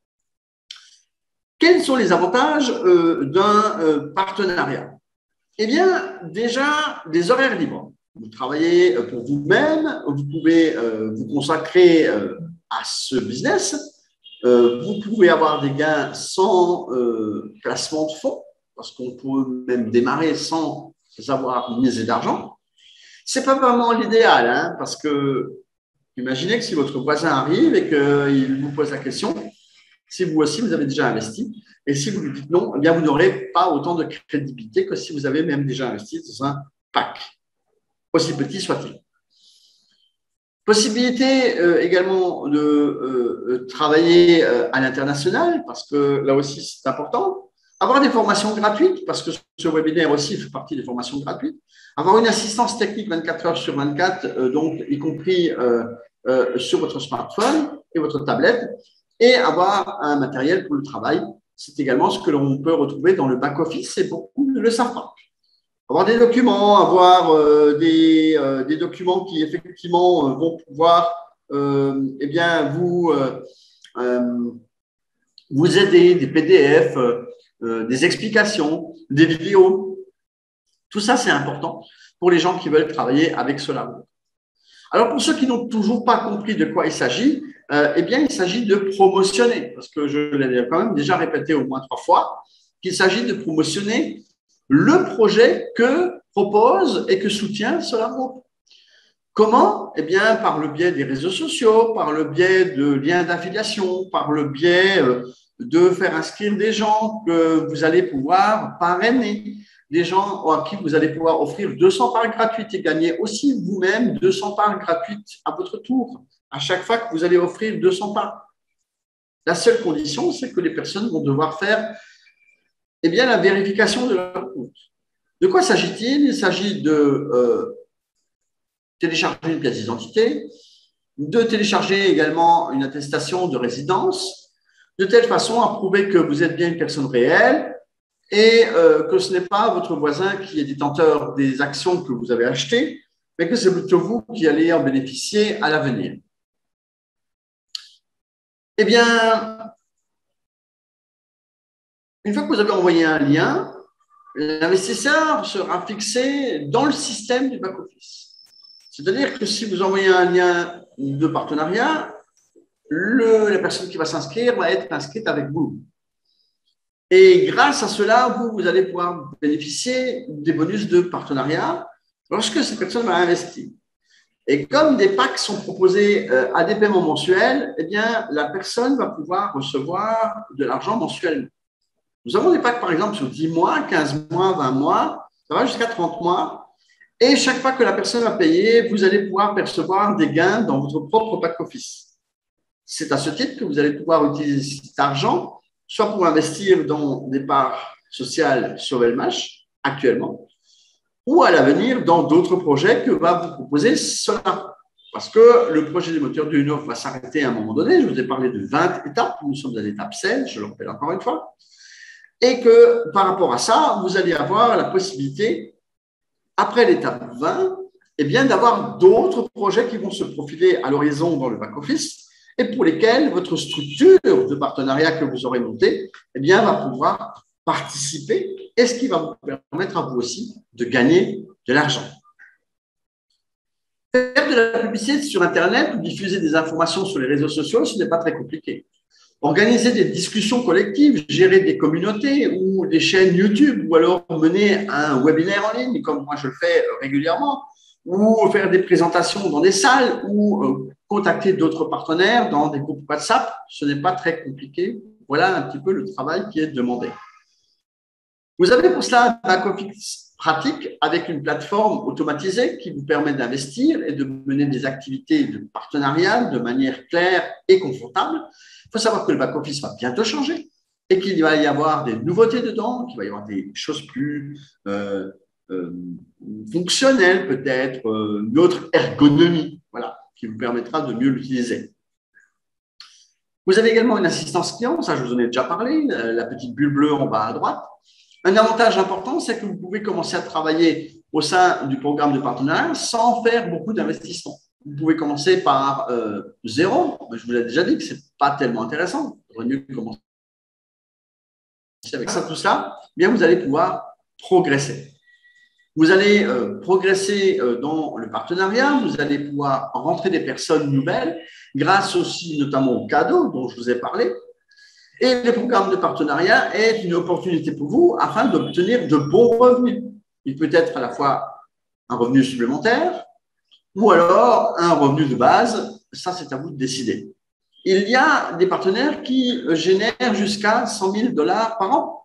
Quels sont les avantages euh, d'un euh, partenariat? Eh bien, déjà, des horaires libres. Vous travaillez pour vous-même, vous pouvez euh, vous consacrer euh, à ce business. Euh, vous pouvez avoir des gains sans euh, placement de fonds, parce qu'on peut même démarrer sans avoir misé d'argent. Ce n'est pas vraiment l'idéal, hein, parce que imaginez que si votre voisin arrive et qu'il vous pose la question, si vous aussi vous avez déjà investi, et si vous lui dites non, eh bien vous n'aurez pas autant de crédibilité que si vous avez même déjà investi dans un pack, aussi petit soit-il. Possibilité euh, également de euh, travailler euh, à l'international, parce que là aussi c'est important. Avoir des formations gratuites, parce que ce webinaire aussi fait partie des formations gratuites. Avoir une assistance technique vingt-quatre heures sur vingt-quatre, euh, donc y compris euh, euh, sur votre smartphone et votre tablette, et avoir un matériel pour le travail. C'est également ce que l'on peut retrouver dans le back-office et beaucoup ne le savent pas. Avoir des documents, avoir euh, des, euh, des documents qui effectivement euh, vont pouvoir euh, eh bien, vous, euh, euh, vous aider, des P D F, euh, des explications, des vidéos. Tout ça, c'est important pour les gens qui veulent travailler avec Solar Group. Alors, pour ceux qui n'ont toujours pas compris de quoi il s'agit, euh, eh bien, il s'agit de promotionner, parce que je l'ai quand même déjà répété au moins trois fois, qu'il s'agit de promotionner le projet que propose et que soutient Solar Group. Comment? Eh bien, par le biais des réseaux sociaux, par le biais de liens d'affiliation, par le biais de faire inscrire des gens que vous allez pouvoir parrainer, des gens à qui vous allez pouvoir offrir deux cents parts gratuites et gagner aussi vous-même deux cents parts gratuites à votre tour, à chaque fois que vous allez offrir deux cents parts. La seule condition, c'est que les personnes vont devoir faire eh bien, la vérification de leur compte. De quoi s'agit-il? Il s'agit de euh, télécharger une pièce d'identité, de télécharger également une attestation de résidence, de telle façon à prouver que vous êtes bien une personne réelle et euh, que ce n'est pas votre voisin qui est détenteur des actions que vous avez achetées, mais que c'est plutôt vous qui allez en bénéficier à l'avenir. Eh bien, une fois que vous avez envoyé un lien, l'investisseur sera fixé dans le système du back-office. C'est-à-dire que si vous envoyez un lien de partenariat, le, la personne qui va s'inscrire va être inscrite avec vous. Et grâce à cela, vous, vous allez pouvoir bénéficier des bonus de partenariat lorsque cette personne va investir. Et comme des packs sont proposés à des paiements mensuels, eh bien, la personne va pouvoir recevoir de l'argent mensuellement. Nous avons des packs, par exemple, sur dix mois, quinze mois, vingt mois, ça va jusqu'à trente mois. Et chaque fois que la personne va payer, vous allez pouvoir percevoir des gains dans votre propre back-office. C'est à ce titre que vous allez pouvoir utiliser cet argent, soit pour investir dans des parts sociales sur Wellmatch, actuellement, ou à l'avenir dans d'autres projets que va vous proposer Solar. Parce que le projet des moteurs du Nord va s'arrêter à un moment donné. Je vous ai parlé de vingt étapes. Nous sommes à l'étape seize, je le rappelle encore une fois. Et que par rapport à ça, vous allez avoir la possibilité, après l'étape vingt, eh bien, d'avoir d'autres projets qui vont se profiler à l'horizon dans le back-office et pour lesquels votre structure de partenariat que vous aurez montée eh bien, va pouvoir participer, et ce qui va vous permettre à vous aussi de gagner de l'argent. Faire de la publicité sur Internet ou diffuser des informations sur les réseaux sociaux, ce n'est pas très compliqué. Organiser des discussions collectives, gérer des communautés ou des chaînes YouTube, ou alors mener un webinaire en ligne, comme moi je le fais régulièrement, ou faire des présentations dans des salles, ou contacter d'autres partenaires dans des groupes WhatsApp, ce n'est pas très compliqué. Voilà un petit peu le travail qui est demandé. Vous avez pour cela un back-office pratique avec une plateforme automatisée qui vous permet d'investir et de mener des activités de partenariat de manière claire et confortable. Il faut savoir que le back-office va bientôt changer et qu'il va y avoir des nouveautés dedans, qu'il va y avoir des choses plus euh, euh, fonctionnelles peut-être, euh, une autre ergonomie, voilà, qui vous permettra de mieux l'utiliser. Vous avez également une assistance client, ça je vous en ai déjà parlé, la petite bulle bleue en bas à droite. Un avantage important, c'est que vous pouvez commencer à travailler au sein du programme de partenariat sans faire beaucoup d'investissement. Vous pouvez commencer par euh, zéro. Je vous l'ai déjà dit que ce n'est pas tellement intéressant. Il vaut mieux commencer avec ça, tout ça. Bien, vous allez pouvoir progresser. Vous allez euh, progresser euh, dans le partenariat. Vous allez pouvoir rentrer des personnes nouvelles grâce aussi notamment aux cadeaux dont je vous ai parlé. Et le programme de partenariat est une opportunité pour vous afin d'obtenir de bons revenus. Il peut être à la fois un revenu supplémentaire ou alors un revenu de base. Ça, c'est à vous de décider. Il y a des partenaires qui génèrent jusqu'à cent mille dollars par an.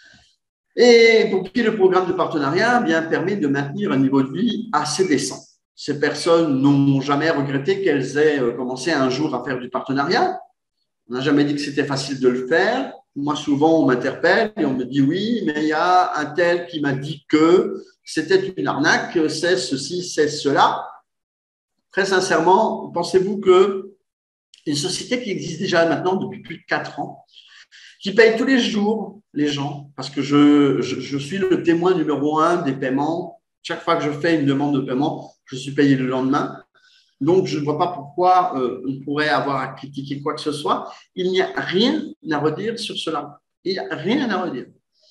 Et pour qui le programme de partenariat bien, permet de maintenir un niveau de vie assez décent. Ces personnes n'ont jamais regretté qu'elles aient commencé un jour à faire du partenariat. On n'a jamais dit que c'était facile de le faire. Moi, souvent, on m'interpelle et on me dit oui, mais il y a un tel qui m'a dit que c'était une arnaque, c'est ceci, c'est cela. Très sincèrement, pensez-vous qu'une société qui existe déjà maintenant depuis plus de quatre ans, qui paye tous les jours les gens, parce que je, je, je suis le témoin numéro un des paiements. Chaque fois que je fais une demande de paiement, je suis payé le lendemain. Donc, je ne vois pas pourquoi euh, on pourrait avoir à critiquer quoi que ce soit. Il n'y a rien à redire sur cela. Il n'y a rien à redire.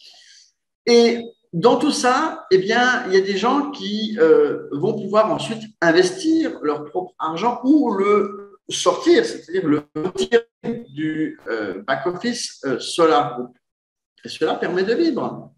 Et dans tout ça, eh bien, il y a des gens qui euh, vont pouvoir ensuite investir leur propre argent ou le sortir, c'est-à-dire le retirer du euh, back-office euh, Solar Group. Et cela permet de vivre.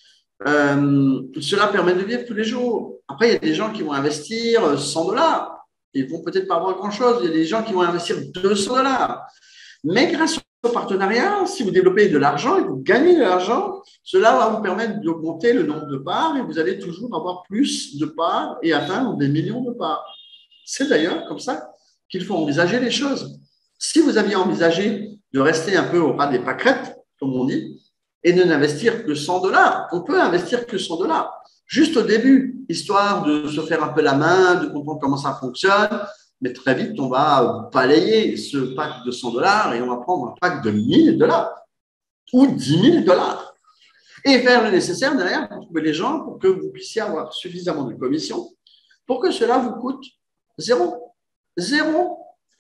Euh, cela permet de vivre tous les jours. Après, il y a des gens qui vont investir cent dollars. Ils ne vont peut-être pas avoir grand-chose. Il y a des gens qui vont investir deux cents dollars. Mais grâce au partenariat, si vous développez de l'argent et vous gagnez de l'argent, cela va vous permettre d'augmenter le nombre de parts et vous allez toujours avoir plus de parts et atteindre des millions de parts. C'est d'ailleurs comme ça qu'il faut envisager les choses. Si vous aviez envisagé de rester un peu au ras des pâquerettes, comme on dit, et de n'investir que cent dollars. On peut investir que cent dollars, juste au début, histoire de se faire un peu la main, de comprendre comment ça fonctionne. Mais très vite, on va balayer ce pack de cent dollars et on va prendre un pack de mille dollars ou dix mille dollars et faire le nécessaire derrière pour trouver les gens pour que vous puissiez avoir suffisamment de commissions pour que cela vous coûte zéro. Zéro.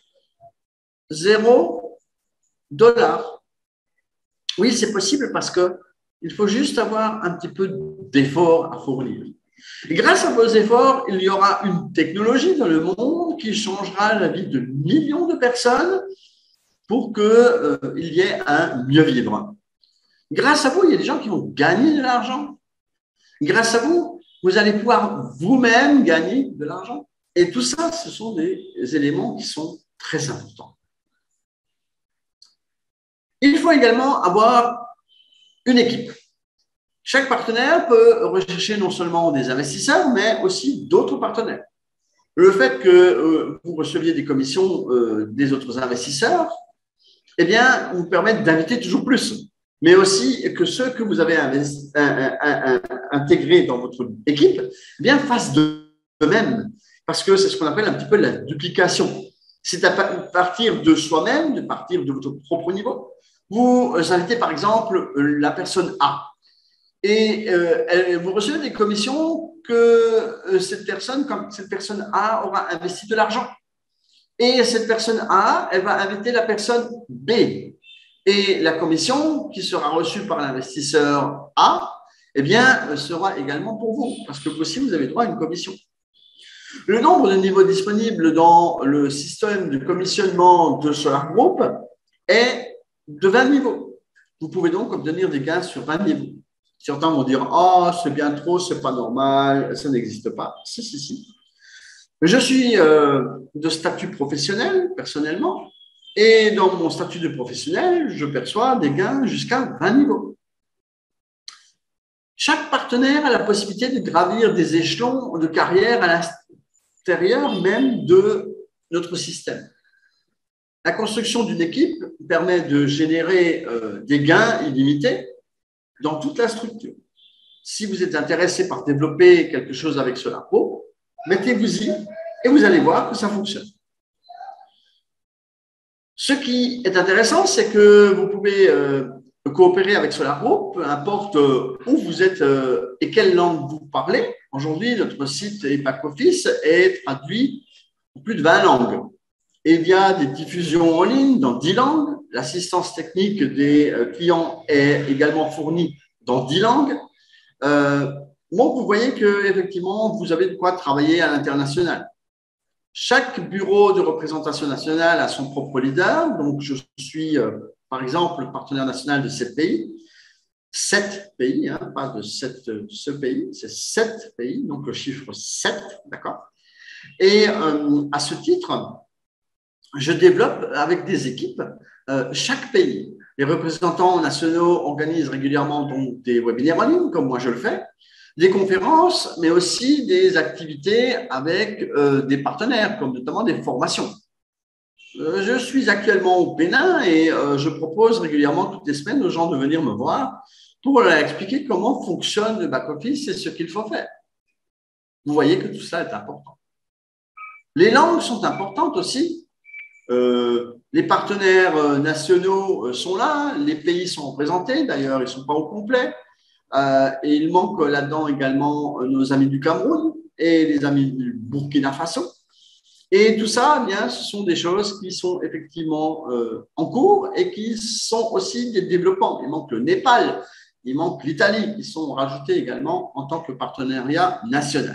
Zéro dollar. Oui, c'est possible parce qu'il faut juste avoir un petit peu d'effort à fournir. Et grâce à vos efforts, il y aura une technologie dans le monde qui changera la vie de millions de personnes pour qu'il euh, y ait un mieux vivre. Grâce à vous, il y a des gens qui vont gagner de l'argent. Grâce à vous, vous allez pouvoir vous-même gagner de l'argent. Et tout ça, ce sont des éléments qui sont très importants. Il faut également avoir une équipe. Chaque partenaire peut rechercher non seulement des investisseurs, mais aussi d'autres partenaires. Le fait que euh, vous receviez des commissions euh, des autres investisseurs, eh bien, vous permet d'inviter toujours plus, mais aussi que ceux que vous avez investi, un, un, un, intégrés dans votre équipe, eh bien, fassent de même, parce que c'est ce qu'on appelle un petit peu la duplication. C'est à partir de soi-même, de partir de votre propre niveau. Vous invitez par exemple la personne A. Et euh, vous recevez des commissions que euh, cette personne, comme cette personne A aura investi de l'argent. Et cette personne A, elle va inviter la personne B. Et la commission qui sera reçue par l'investisseur A, eh bien, sera également pour vous, parce que vous aussi, vous avez droit à une commission. Le nombre de niveaux disponibles dans le système de commissionnement de Solar Group est de vingt niveaux. Vous pouvez donc obtenir des gains sur vingt niveaux. Certains vont dire « Ah, oh, c'est bien trop, c'est pas normal, ça n'existe pas. » Si, si, si. Je suis euh, de statut professionnel, personnellement, et dans mon statut de professionnel, je perçois des gains jusqu'à vingt niveaux. Chaque partenaire a la possibilité de gravir des échelons de carrière à l'intérieur même de notre système. La construction d'une équipe permet de générer euh, des gains illimités dans toute la structure. Si vous êtes intéressé par développer quelque chose avec Solar Pro, mettez-vous-y et vous allez voir que ça fonctionne. Ce qui est intéressant, c'est que vous pouvez euh, coopérer avec Solar Pro, peu importe euh, où vous êtes euh, et quelle langue vous parlez. Aujourd'hui, notre site et back-office est traduit en plus de vingt langues. Et il y a des diffusions en ligne dans dix langues. L'assistance technique des clients est également fournie dans dix langues. Euh, donc, vous voyez qu'effectivement, vous avez de quoi travailler à l'international. Chaque bureau de représentation nationale a son propre leader. Donc, je suis, euh, par exemple, partenaire national de sept pays. sept pays, hein, pas de sept, ce pays, c'est sept pays, donc le chiffre sept, d'accord. Et euh, à ce titre, je développe avec des équipes euh, chaque pays. Les représentants nationaux organisent régulièrement donc des webinaires en ligne, comme moi je le fais, des conférences, mais aussi des activités avec euh, des partenaires, comme notamment des formations. Euh, je suis actuellement au Bénin et euh, je propose régulièrement toutes les semaines aux gens de venir me voir pour leur expliquer comment fonctionne le back-office et ce qu'il faut faire. Vous voyez que tout ça est important. Les langues sont importantes aussi. Euh, les partenaires nationaux sont là, les pays sont représentés, d'ailleurs ils ne sont pas au complet. Euh, et il manque là-dedans également nos amis du Cameroun et les amis du Burkina Faso. Et tout ça, eh bien, ce sont des choses qui sont effectivement euh, en cours et qui sont aussi des développements. Il manque le Népal, il manque l'Italie, qui sont rajoutés également en tant que partenariat national.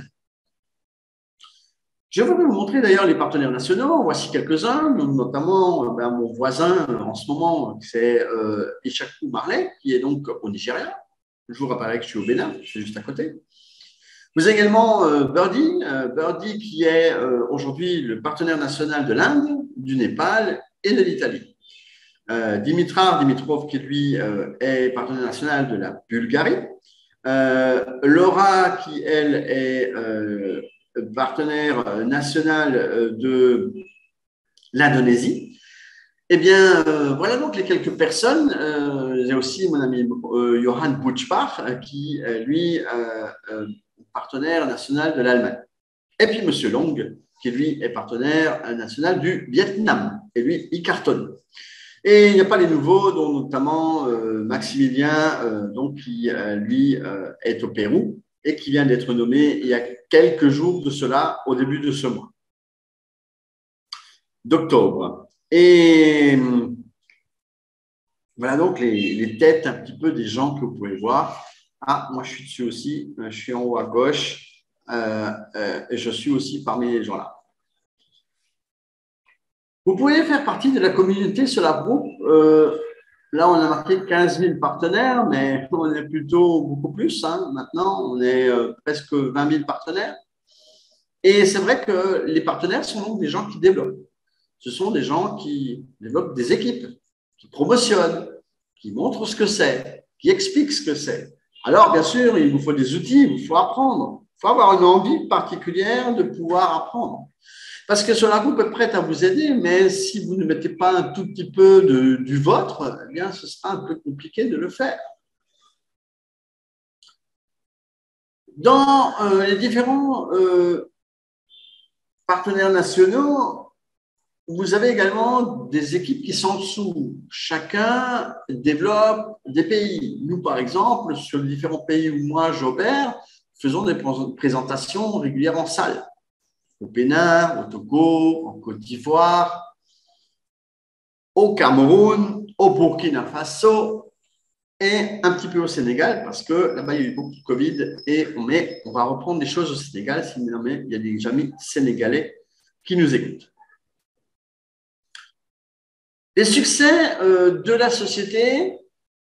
Je voudrais vous montrer d'ailleurs les partenaires nationaux. Voici quelques-uns, notamment ben, mon voisin en ce moment, c'est euh, Ishaku Marley, qui est donc au Nigeria. Je vous rappellerai que je suis au Bénin, c'est juste à côté. Vous avez également euh, Birdie, euh, Birdie qui est euh, aujourd'hui le partenaire national de l'Inde, du Népal et de l'Italie. Euh, Dimitar Dimitrov, qui lui euh, est partenaire national de la Bulgarie. Euh, Laura, qui elle est euh, partenaire national de l'Indonésie. Eh bien, euh, voilà donc les quelques personnes. Euh, J'ai aussi mon ami euh, Johann Butschbach, euh, qui, euh, lui, euh, euh, partenaire national de l'Allemagne. Et puis Monsieur Long, qui, lui, est partenaire national du Vietnam. Et lui, il cartonne. Et il n'y a pas les nouveaux, dont notamment euh, Maximilien, euh, donc, qui, euh, lui, euh, est au Pérou et qui vient d'être nommé il y a quelques jours de cela, au début de ce mois d'octobre. Et voilà donc les, les, têtes un petit peu des gens que vous pouvez voir. Ah, moi je suis dessus aussi, je suis en haut à gauche, euh, euh, et je suis aussi parmi les gens là. Vous pouvez faire partie de la communauté Solar Group. Euh, là, on a marqué quinze mille partenaires, mais on est plutôt beaucoup plus. Hein. Maintenant, on est euh, presque vingt mille partenaires. Et c'est vrai que les partenaires sont donc des gens qui développent. Ce sont des gens qui développent des équipes, qui promotionnent, qui montrent ce que c'est, qui expliquent ce que c'est. Alors, bien sûr, il vous faut des outils, il vous faut apprendre. Il faut avoir une envie particulière de pouvoir apprendre. Parce que Solar Group est prête à vous aider, mais si vous ne mettez pas un tout petit peu de, du vôtre, eh bien, ce sera un peu compliqué de le faire. Dans euh, les différents euh, partenaires nationaux, vous avez également des équipes qui sont en dessous. Chacun développe des pays. Nous, par exemple, sur les différents pays où moi j'opère, faisons des présentations régulières en salle. Au Bénin, au Togo, en Côte d'Ivoire, au Cameroun, au Burkina Faso et un petit peu au Sénégal parce que là-bas, il y a eu beaucoup de Covid et on, met, on va reprendre des choses au Sénégal si jamais il y a des amis sénégalais qui nous écoutent. Les succès euh, de la société,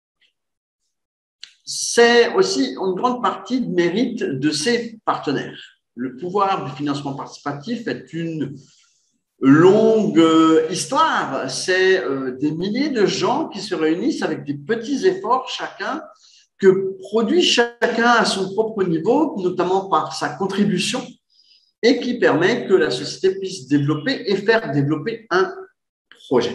c'est aussi une grande partie de mérite de ses partenaires. Le pouvoir du financement participatif est une longue histoire. C'est euh, des milliers de gens qui se réunissent avec des petits efforts chacun, que produit chacun à son propre niveau, notamment par sa contribution, et qui permet que la société puisse développer et faire développer un projet.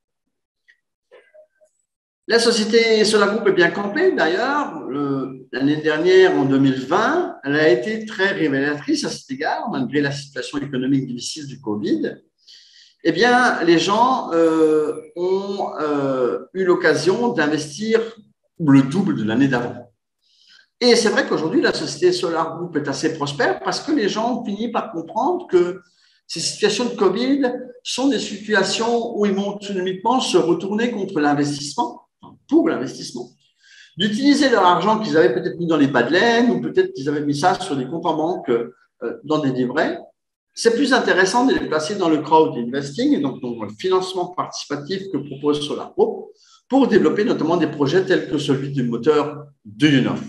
La société Solar Group est bien campée, d'ailleurs. L'année dernière, en deux mille vingt, elle a été très révélatrice à cet égard, malgré la situation économique difficile du Covid. Eh bien, les gens euh, ont euh, eu l'occasion d'investir le double de l'année d'avant. Et c'est vrai qu'aujourd'hui, la société Solar Group est assez prospère parce que les gens ont fini par comprendre que ces situations de Covid sont des situations où ils vont uniquement se retourner contre l'investissement, pour l'investissement, d'utiliser leur argent qu'ils avaient peut-être mis dans les bas de laine ou peut-être qu'ils avaient mis ça sur des comptes en banque euh, dans des livrets. C'est plus intéressant de les placer dans le crowd investing, et donc dans le financement participatif que propose Solar Group, pour développer notamment des projets tels que celui du moteur de Unov.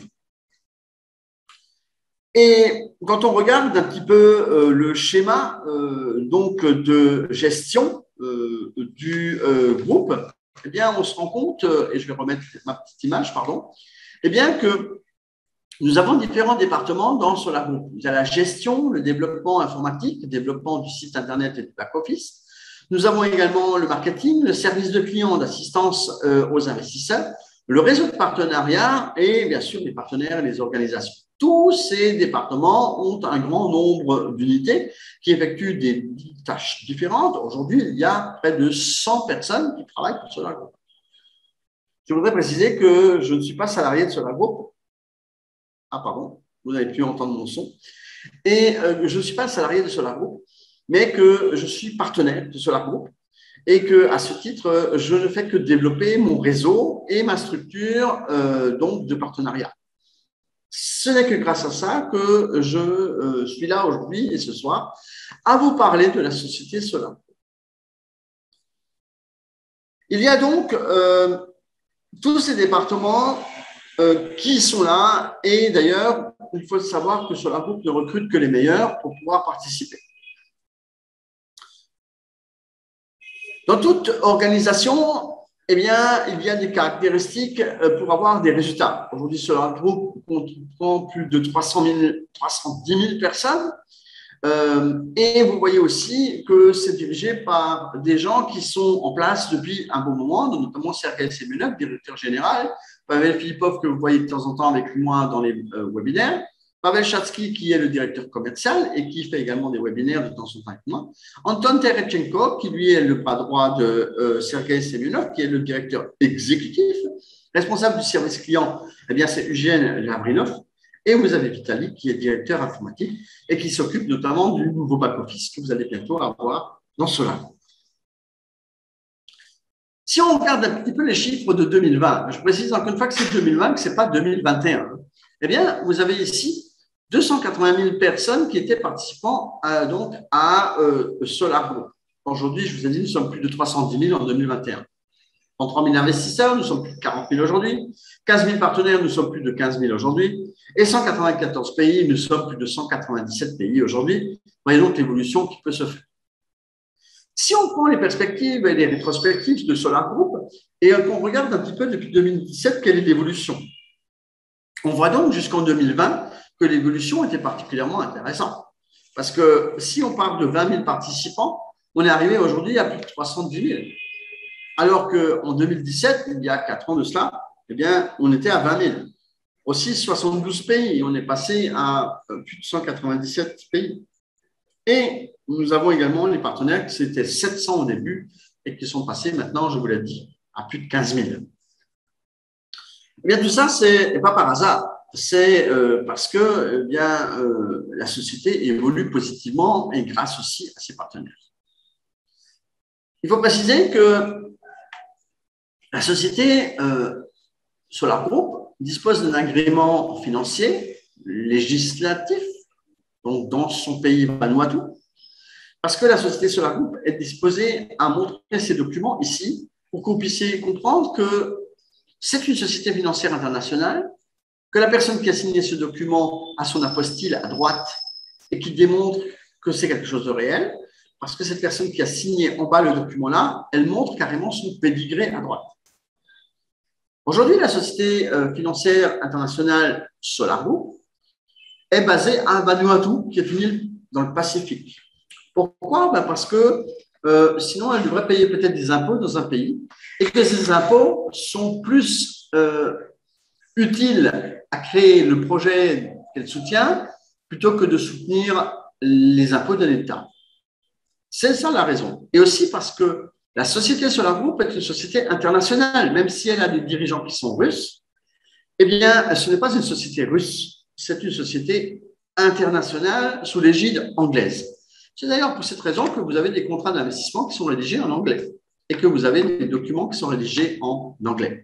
Et quand on regarde un petit peu euh, le schéma euh, donc de gestion euh, du euh, groupe, eh bien, on se rend compte, et je vais remettre ma petite image, pardon, eh bien que nous avons différents départements dans Solar Group. Il y a la gestion, le développement informatique, le développement du site Internet et du back-office. Nous avons également le marketing, le service de clients d'assistance euh, aux investisseurs, le réseau de partenariat et bien sûr les partenaires et les organisations. Tous ces départements ont un grand nombre d'unités qui effectuent des tâches différentes. Aujourd'hui, il y a près de cent personnes qui travaillent pour Solar Group. Je voudrais préciser que je ne suis pas salarié de Solar Group. Ah, pardon, vous n'avez pu entendre mon son. Et euh, je ne suis pas salarié de Solar Group, mais que je suis partenaire de Solar Group et qu'à ce titre, je ne fais que développer mon réseau et ma structure euh, donc de partenariat. Ce n'est que grâce à ça que je euh, suis là aujourd'hui et ce soir à vous parler de la société Solar Group. Il y a donc euh, tous ces départements euh, qui sont là et d'ailleurs, il faut savoir que Solar Group ne recrute que les meilleurs pour pouvoir participer. Dans toute organisation, eh bien, il y a des caractéristiques pour avoir des résultats. Aujourd'hui, Solar Group comprend plus de trois cent mille, trois cent dix mille personnes. Euh, et vous voyez aussi que c'est dirigé par des gens qui sont en place depuis un bon moment, notamment Sergei Semyonov, directeur général, Pavel Filipov, que vous voyez de temps en temps avec moi dans les euh, webinaires, Pavel Chatsky, qui est le directeur commercial et qui fait également des webinaires de temps en temps avec moi, Anton Terechenko, qui lui est le bras droit de euh, Sergei Semyonov, qui est le directeur exécutif, responsable du service client, eh bien c'est Eugène Lavrinov. Et vous avez Vitaly, qui est directeur informatique et qui s'occupe notamment du nouveau back-office que vous allez bientôt avoir dans Solar. Si on regarde un petit peu les chiffres de deux mille vingt, je précise encore une fois que c'est deux mille vingt, que ce n'est pas deux mille vingt et un. Eh bien, vous avez ici deux cent quatre-vingt mille personnes qui étaient participants à, donc, à euh, Solar Group. Aujourd'hui, je vous ai dit, nous sommes plus de trois cent dix mille en deux mille vingt et un. trente-trois mille investisseurs, nous sommes plus de quarante mille aujourd'hui. quinze mille partenaires, nous sommes plus de quinze mille aujourd'hui. Et cent quatre-vingt-quatorze pays, nous sommes plus de cent quatre-vingt-dix-sept pays aujourd'hui. Vous voyez donc l'évolution qui peut se faire. Si on prend les perspectives et les rétrospectives de Solar Group et qu'on regarde un petit peu depuis deux mille dix-sept, quelle est l'évolution? On voit donc jusqu'en deux mille vingt que l'évolution était particulièrement intéressante. Parce que si on parle de vingt mille participants, on est arrivé aujourd'hui à plus de trois cent dix mille. Alors qu'en deux mille dix-sept, il y a quatre ans de cela, eh bien, on était à vingt mille. Aussi, soixante-douze pays, on est passé à plus de cent quatre-vingt-dix-sept pays. Et nous avons également les partenaires qui étaient sept cents au début et qui sont passés maintenant, je vous l'ai dit, à plus de quinze mille. Eh bien, tout ça, ce n'est pas par hasard. C'est euh, parce que eh bien, euh, la société évolue positivement et grâce aussi à ses partenaires. Il faut préciser que la société euh, Solar Group dispose d'un agrément financier législatif, donc dans son pays Vanuatu, parce que la société Solar Group est disposée à montrer ces documents ici pour que vous puissiez comprendre que c'est une société financière internationale, que la personne qui a signé ce document a son apostille à droite et qui démontre que c'est quelque chose de réel, parce que cette personne qui a signé en bas le document-là, elle montre carrément son pédigré à droite. Aujourd'hui, la société financière internationale Solar Group est basée à Vanuatu, qui est une île dans le Pacifique. Pourquoi? Ben parce que euh, sinon, elle devrait payer peut-être des impôts dans un pays et que ces impôts sont plus euh, utiles à créer le projet qu'elle soutient plutôt que de soutenir les impôts de l'État. C'est ça la raison. Et aussi parce que la société Solar Group est une société internationale, même si elle a des dirigeants qui sont russes, eh bien, ce n'est pas une société russe, c'est une société internationale sous l'égide anglaise. C'est d'ailleurs pour cette raison que vous avez des contrats d'investissement qui sont rédigés en anglais et que vous avez des documents qui sont rédigés en anglais.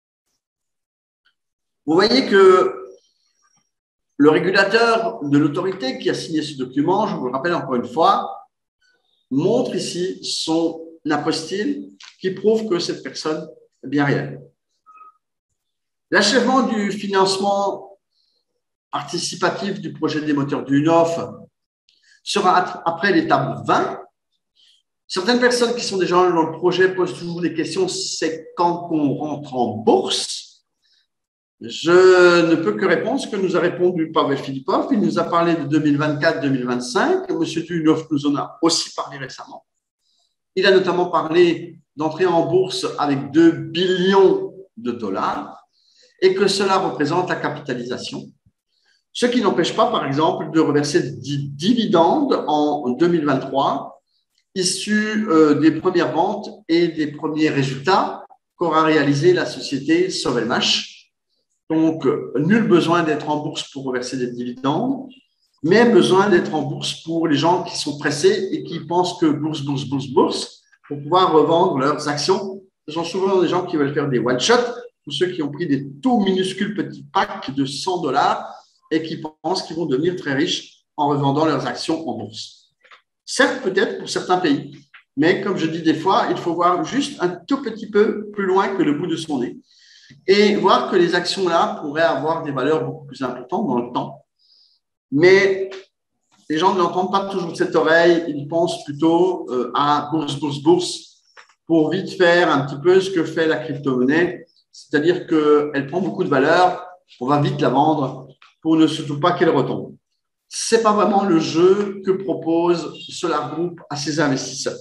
Vous voyez que le régulateur de l'autorité qui a signé ce document, je vous le rappelle encore une fois, montre ici son apostille qui prouve que cette personne est bien réelle. L'achèvement du financement participatif du projet des moteurs du N O F sera après l'étape vingt. Certaines personnes qui sont déjà dans le projet posent toujours des questions, c'est quand on rentre en bourse? Je ne peux que répondre ce que nous a répondu Pavel Filipov. Il nous a parlé de deux mille vingt-quatre deux mille vingt-cinq. M. Dunov nous en a aussi parlé récemment. Il a notamment parlé d'entrer en bourse avec deux billions de dollars et que cela représente la capitalisation. Ce qui n'empêche pas, par exemple, de reverser des dividendes en deux mille vingt-trois, issus des premières ventes et des premiers résultats qu'aura réalisé la société Sovelmash. Donc, nul besoin d'être en bourse pour reverser des dividendes, mais besoin d'être en bourse pour les gens qui sont pressés et qui pensent que bourse, bourse, bourse, bourse, pour pouvoir revendre leurs actions. Ce sont souvent des gens qui veulent faire des one-shots ou ceux qui ont pris des tout minuscules petits packs de cent dollars et qui pensent qu'ils vont devenir très riches en revendant leurs actions en bourse. Certes, peut-être pour certains pays, mais comme je dis des fois, il faut voir juste un tout petit peu plus loin que le bout de son nez et voir que les actions-là pourraient avoir des valeurs beaucoup plus importantes dans le temps. Mais les gens ne l'entendent pas toujours de cette oreille, ils pensent plutôt euh, à bourse, bourse, bourse, pour vite faire un petit peu ce que fait la crypto-monnaie, c'est-à-dire qu'elle prend beaucoup de valeur, on va vite la vendre pour ne surtout pas qu'elle retombe. ce n'est pas vraiment le jeu que propose Solar Group à ses investisseurs.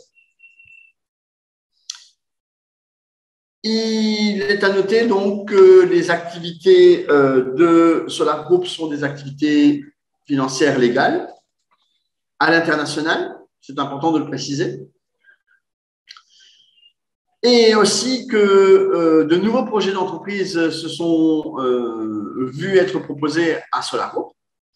Il est à noter donc que les activités de Solar Group sont des activités financières légales à l'international, c'est important de le préciser. Et aussi que euh, de nouveaux projets d'entreprise se sont euh, vus être proposés à Solar Group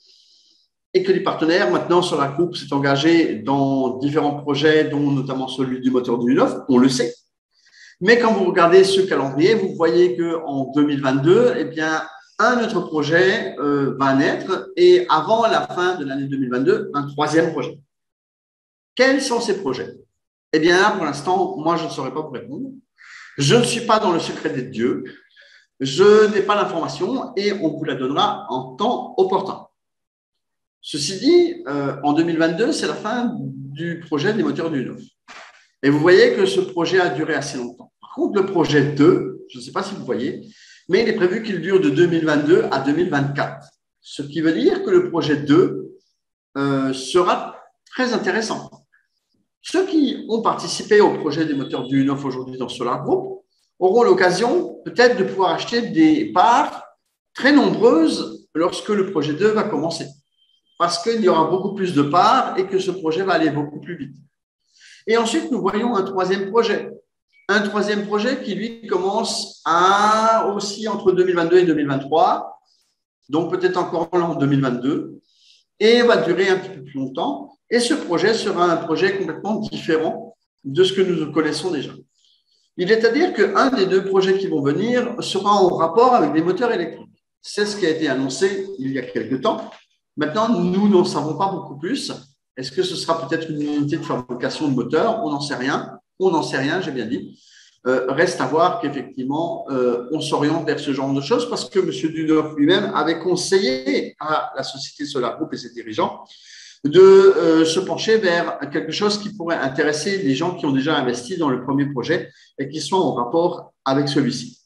et que les partenaires, maintenant, Solar Group s'est engagé dans différents projets, dont notamment celui du moteur du Nov, on le sait. Mais quand vous regardez ce calendrier, vous voyez qu'en deux mille vingt-deux, eh bien, un autre projet euh, va naître et avant la fin de l'année deux mille vingt-deux, un troisième projet. Quels sont ces projets? Eh bien, là, pour l'instant, moi, je ne saurais pas vous répondre. Je ne suis pas dans le secret des dieux. Je n'ai pas l'information et on vous la donnera en temps opportun. Ceci dit, euh, en deux mille vingt-deux, c'est la fin du projet des moteurs du Nov. Et vous voyez que ce projet a duré assez longtemps. Par contre, le projet deux, je ne sais pas si vous voyez, mais il est prévu qu'il dure de deux mille vingt-deux à deux mille vingt-quatre. Ce qui veut dire que le projet deux euh, sera très intéressant. Ceux qui ont participé au projet des moteurs du Nov aujourd'hui dans Solar Group auront l'occasion peut-être de pouvoir acheter des parts très nombreuses lorsque le projet deux va commencer. Parce qu'il y aura beaucoup plus de parts et que ce projet va aller beaucoup plus vite. Et ensuite, nous voyons un troisième projet. Un troisième projet qui, lui, commence à aussi entre deux mille vingt-deux et deux mille vingt-trois, donc peut-être encore en deux mille vingt-deux, et va durer un petit peu plus longtemps. Et ce projet sera un projet complètement différent de ce que nous connaissons déjà. Il est à dire qu'un des deux projets qui vont venir sera en rapport avec des moteurs électriques. C'est ce qui a été annoncé il y a quelque temps. Maintenant, nous n'en savons pas beaucoup plus. Est-ce que ce sera peut-être une unité de fabrication de moteurs? On n'en sait rien. On n'en sait rien, j'ai bien dit. Euh, reste à voir qu'effectivement, euh, on s'oriente vers ce genre de choses parce que M. Dunov lui-même avait conseillé à la société Solar Group et ses dirigeants de euh, se pencher vers quelque chose qui pourrait intéresser les gens qui ont déjà investi dans le premier projet et qui sont en rapport avec celui-ci.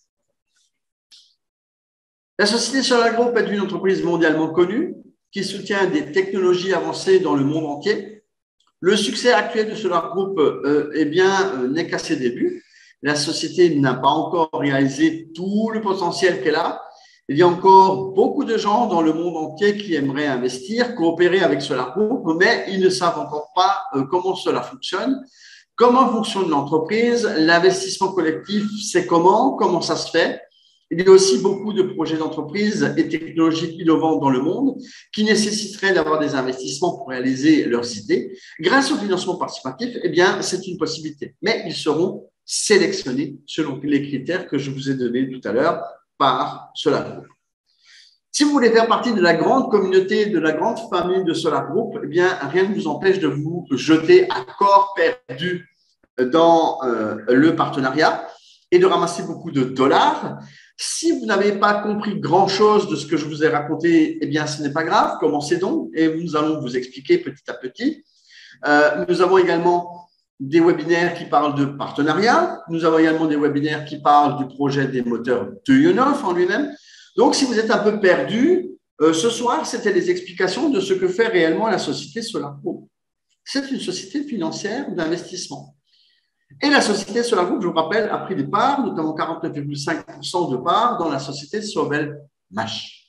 La société Solar Group est une entreprise mondialement connue qui soutient des technologies avancées dans le monde entier. Le succès actuel de Solar Group euh, eh bien, euh, n'est qu'à ses débuts. La société n'a pas encore réalisé tout le potentiel qu'elle a. Il y a encore beaucoup de gens dans le monde entier qui aimeraient investir, coopérer avec Solar Group, mais ils ne savent encore pas euh, comment cela fonctionne, comment fonctionne l'entreprise, l'investissement collectif, c'est comment, comment ça se fait. Il y a aussi beaucoup de projets d'entreprise et technologies innovantes dans le monde qui nécessiteraient d'avoir des investissements pour réaliser leurs idées. Grâce au financement participatif, eh bien, c'est une possibilité. Mais ils seront sélectionnés selon les critères que je vous ai donnés tout à l'heure par Solar Group. Si vous voulez faire partie de la grande communauté, de la grande famille de Solar Group, eh bien, rien ne vous empêche de vous jeter à corps perdu dans euh, le partenariat et de ramasser beaucoup de dollars. Si vous n'avez pas compris grand-chose de ce que je vous ai raconté, eh bien, ce n'est pas grave. Commencez donc et nous allons vous expliquer petit à petit. Euh, nous avons également des webinaires qui parlent de partenariat. Nous avons également des webinaires qui parlent du projet des moteurs de Ionov en lui-même. Donc, si vous êtes un peu perdu, euh, ce soir, c'était des explications de ce que fait réellement la société Solar Group. C'est une société financière d'investissement. Et la société Solar Group, je vous rappelle, a pris des parts, notamment quarante-neuf virgule cinq pour cent de parts dans la société Sobel Mash.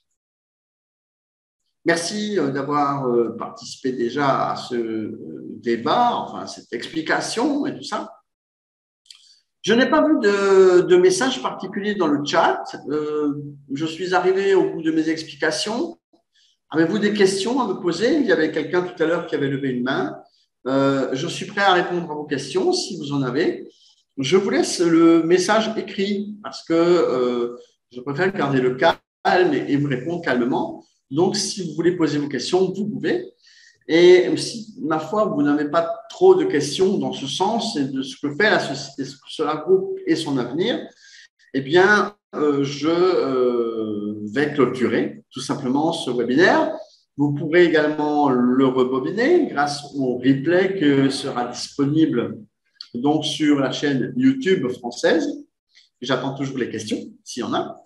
Merci d'avoir participé déjà à ce débat, enfin à cette explication et tout ça. Je n'ai pas vu de, de message particulier dans le chat. Euh, je suis arrivé au bout de mes explications. Avez-vous des questions à me poser? Il y avait quelqu'un tout à l'heure qui avait levé une main. Euh, je suis prêt à répondre à vos questions si vous en avez. Je vous laisse le message écrit parce que euh, je préfère garder le calme et, et vous répondre calmement. Donc, si vous voulez poser vos questions, vous pouvez. Et si, ma foi, vous n'avez pas trop de questions dans ce sens et de ce que fait la société Solar Group et son avenir, eh bien, euh, je euh, vais clôturer tout simplement ce webinaire. Vous pourrez également le rebobiner grâce au replay qui sera disponible donc sur la chaîne YouTube française. J'attends toujours les questions, s'il y en a.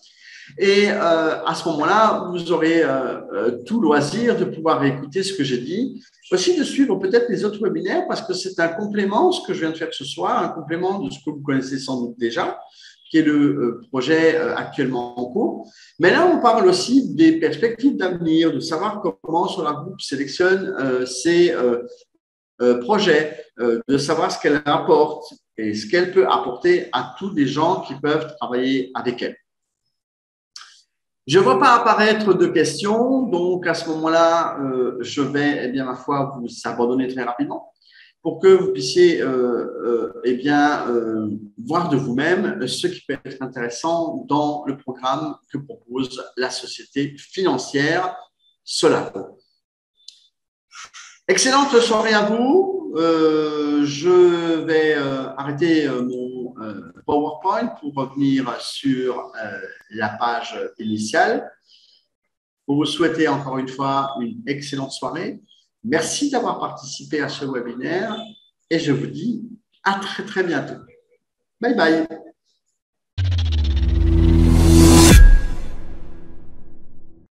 Et euh, à ce moment-là, vous aurez euh, euh, tout loisir de pouvoir écouter ce que j'ai dit. Aussi de suivre peut-être les autres webinaires parce que c'est un complément, ce que je viens de faire ce soir, un complément de ce que vous connaissez sans doute déjà, qui est le euh, projet euh, actuellement en cours. Mais là, on parle aussi des perspectives d'avenir, de savoir comment Solar Group sélectionne euh, ses euh, euh, projets, euh, de savoir ce qu'elle apporte et ce qu'elle peut apporter à tous les gens qui peuvent travailler avec elle. Je ne vois pas apparaître de questions, donc à ce moment-là, euh, je vais, eh bien, ma foi, vous abandonner très rapidement pour que vous puissiez euh, euh, eh bien, euh, voir de vous-même ce qui peut être intéressant dans le programme que propose la société financière Solaco. Excellente soirée à vous. Euh, je vais euh, arrêter euh, mon euh, PowerPoint pour revenir sur euh, la page initiale. Pour vous souhaiter encore une fois une excellente soirée. Merci d'avoir participé à ce webinaire et je vous dis à très très bientôt. Bye bye.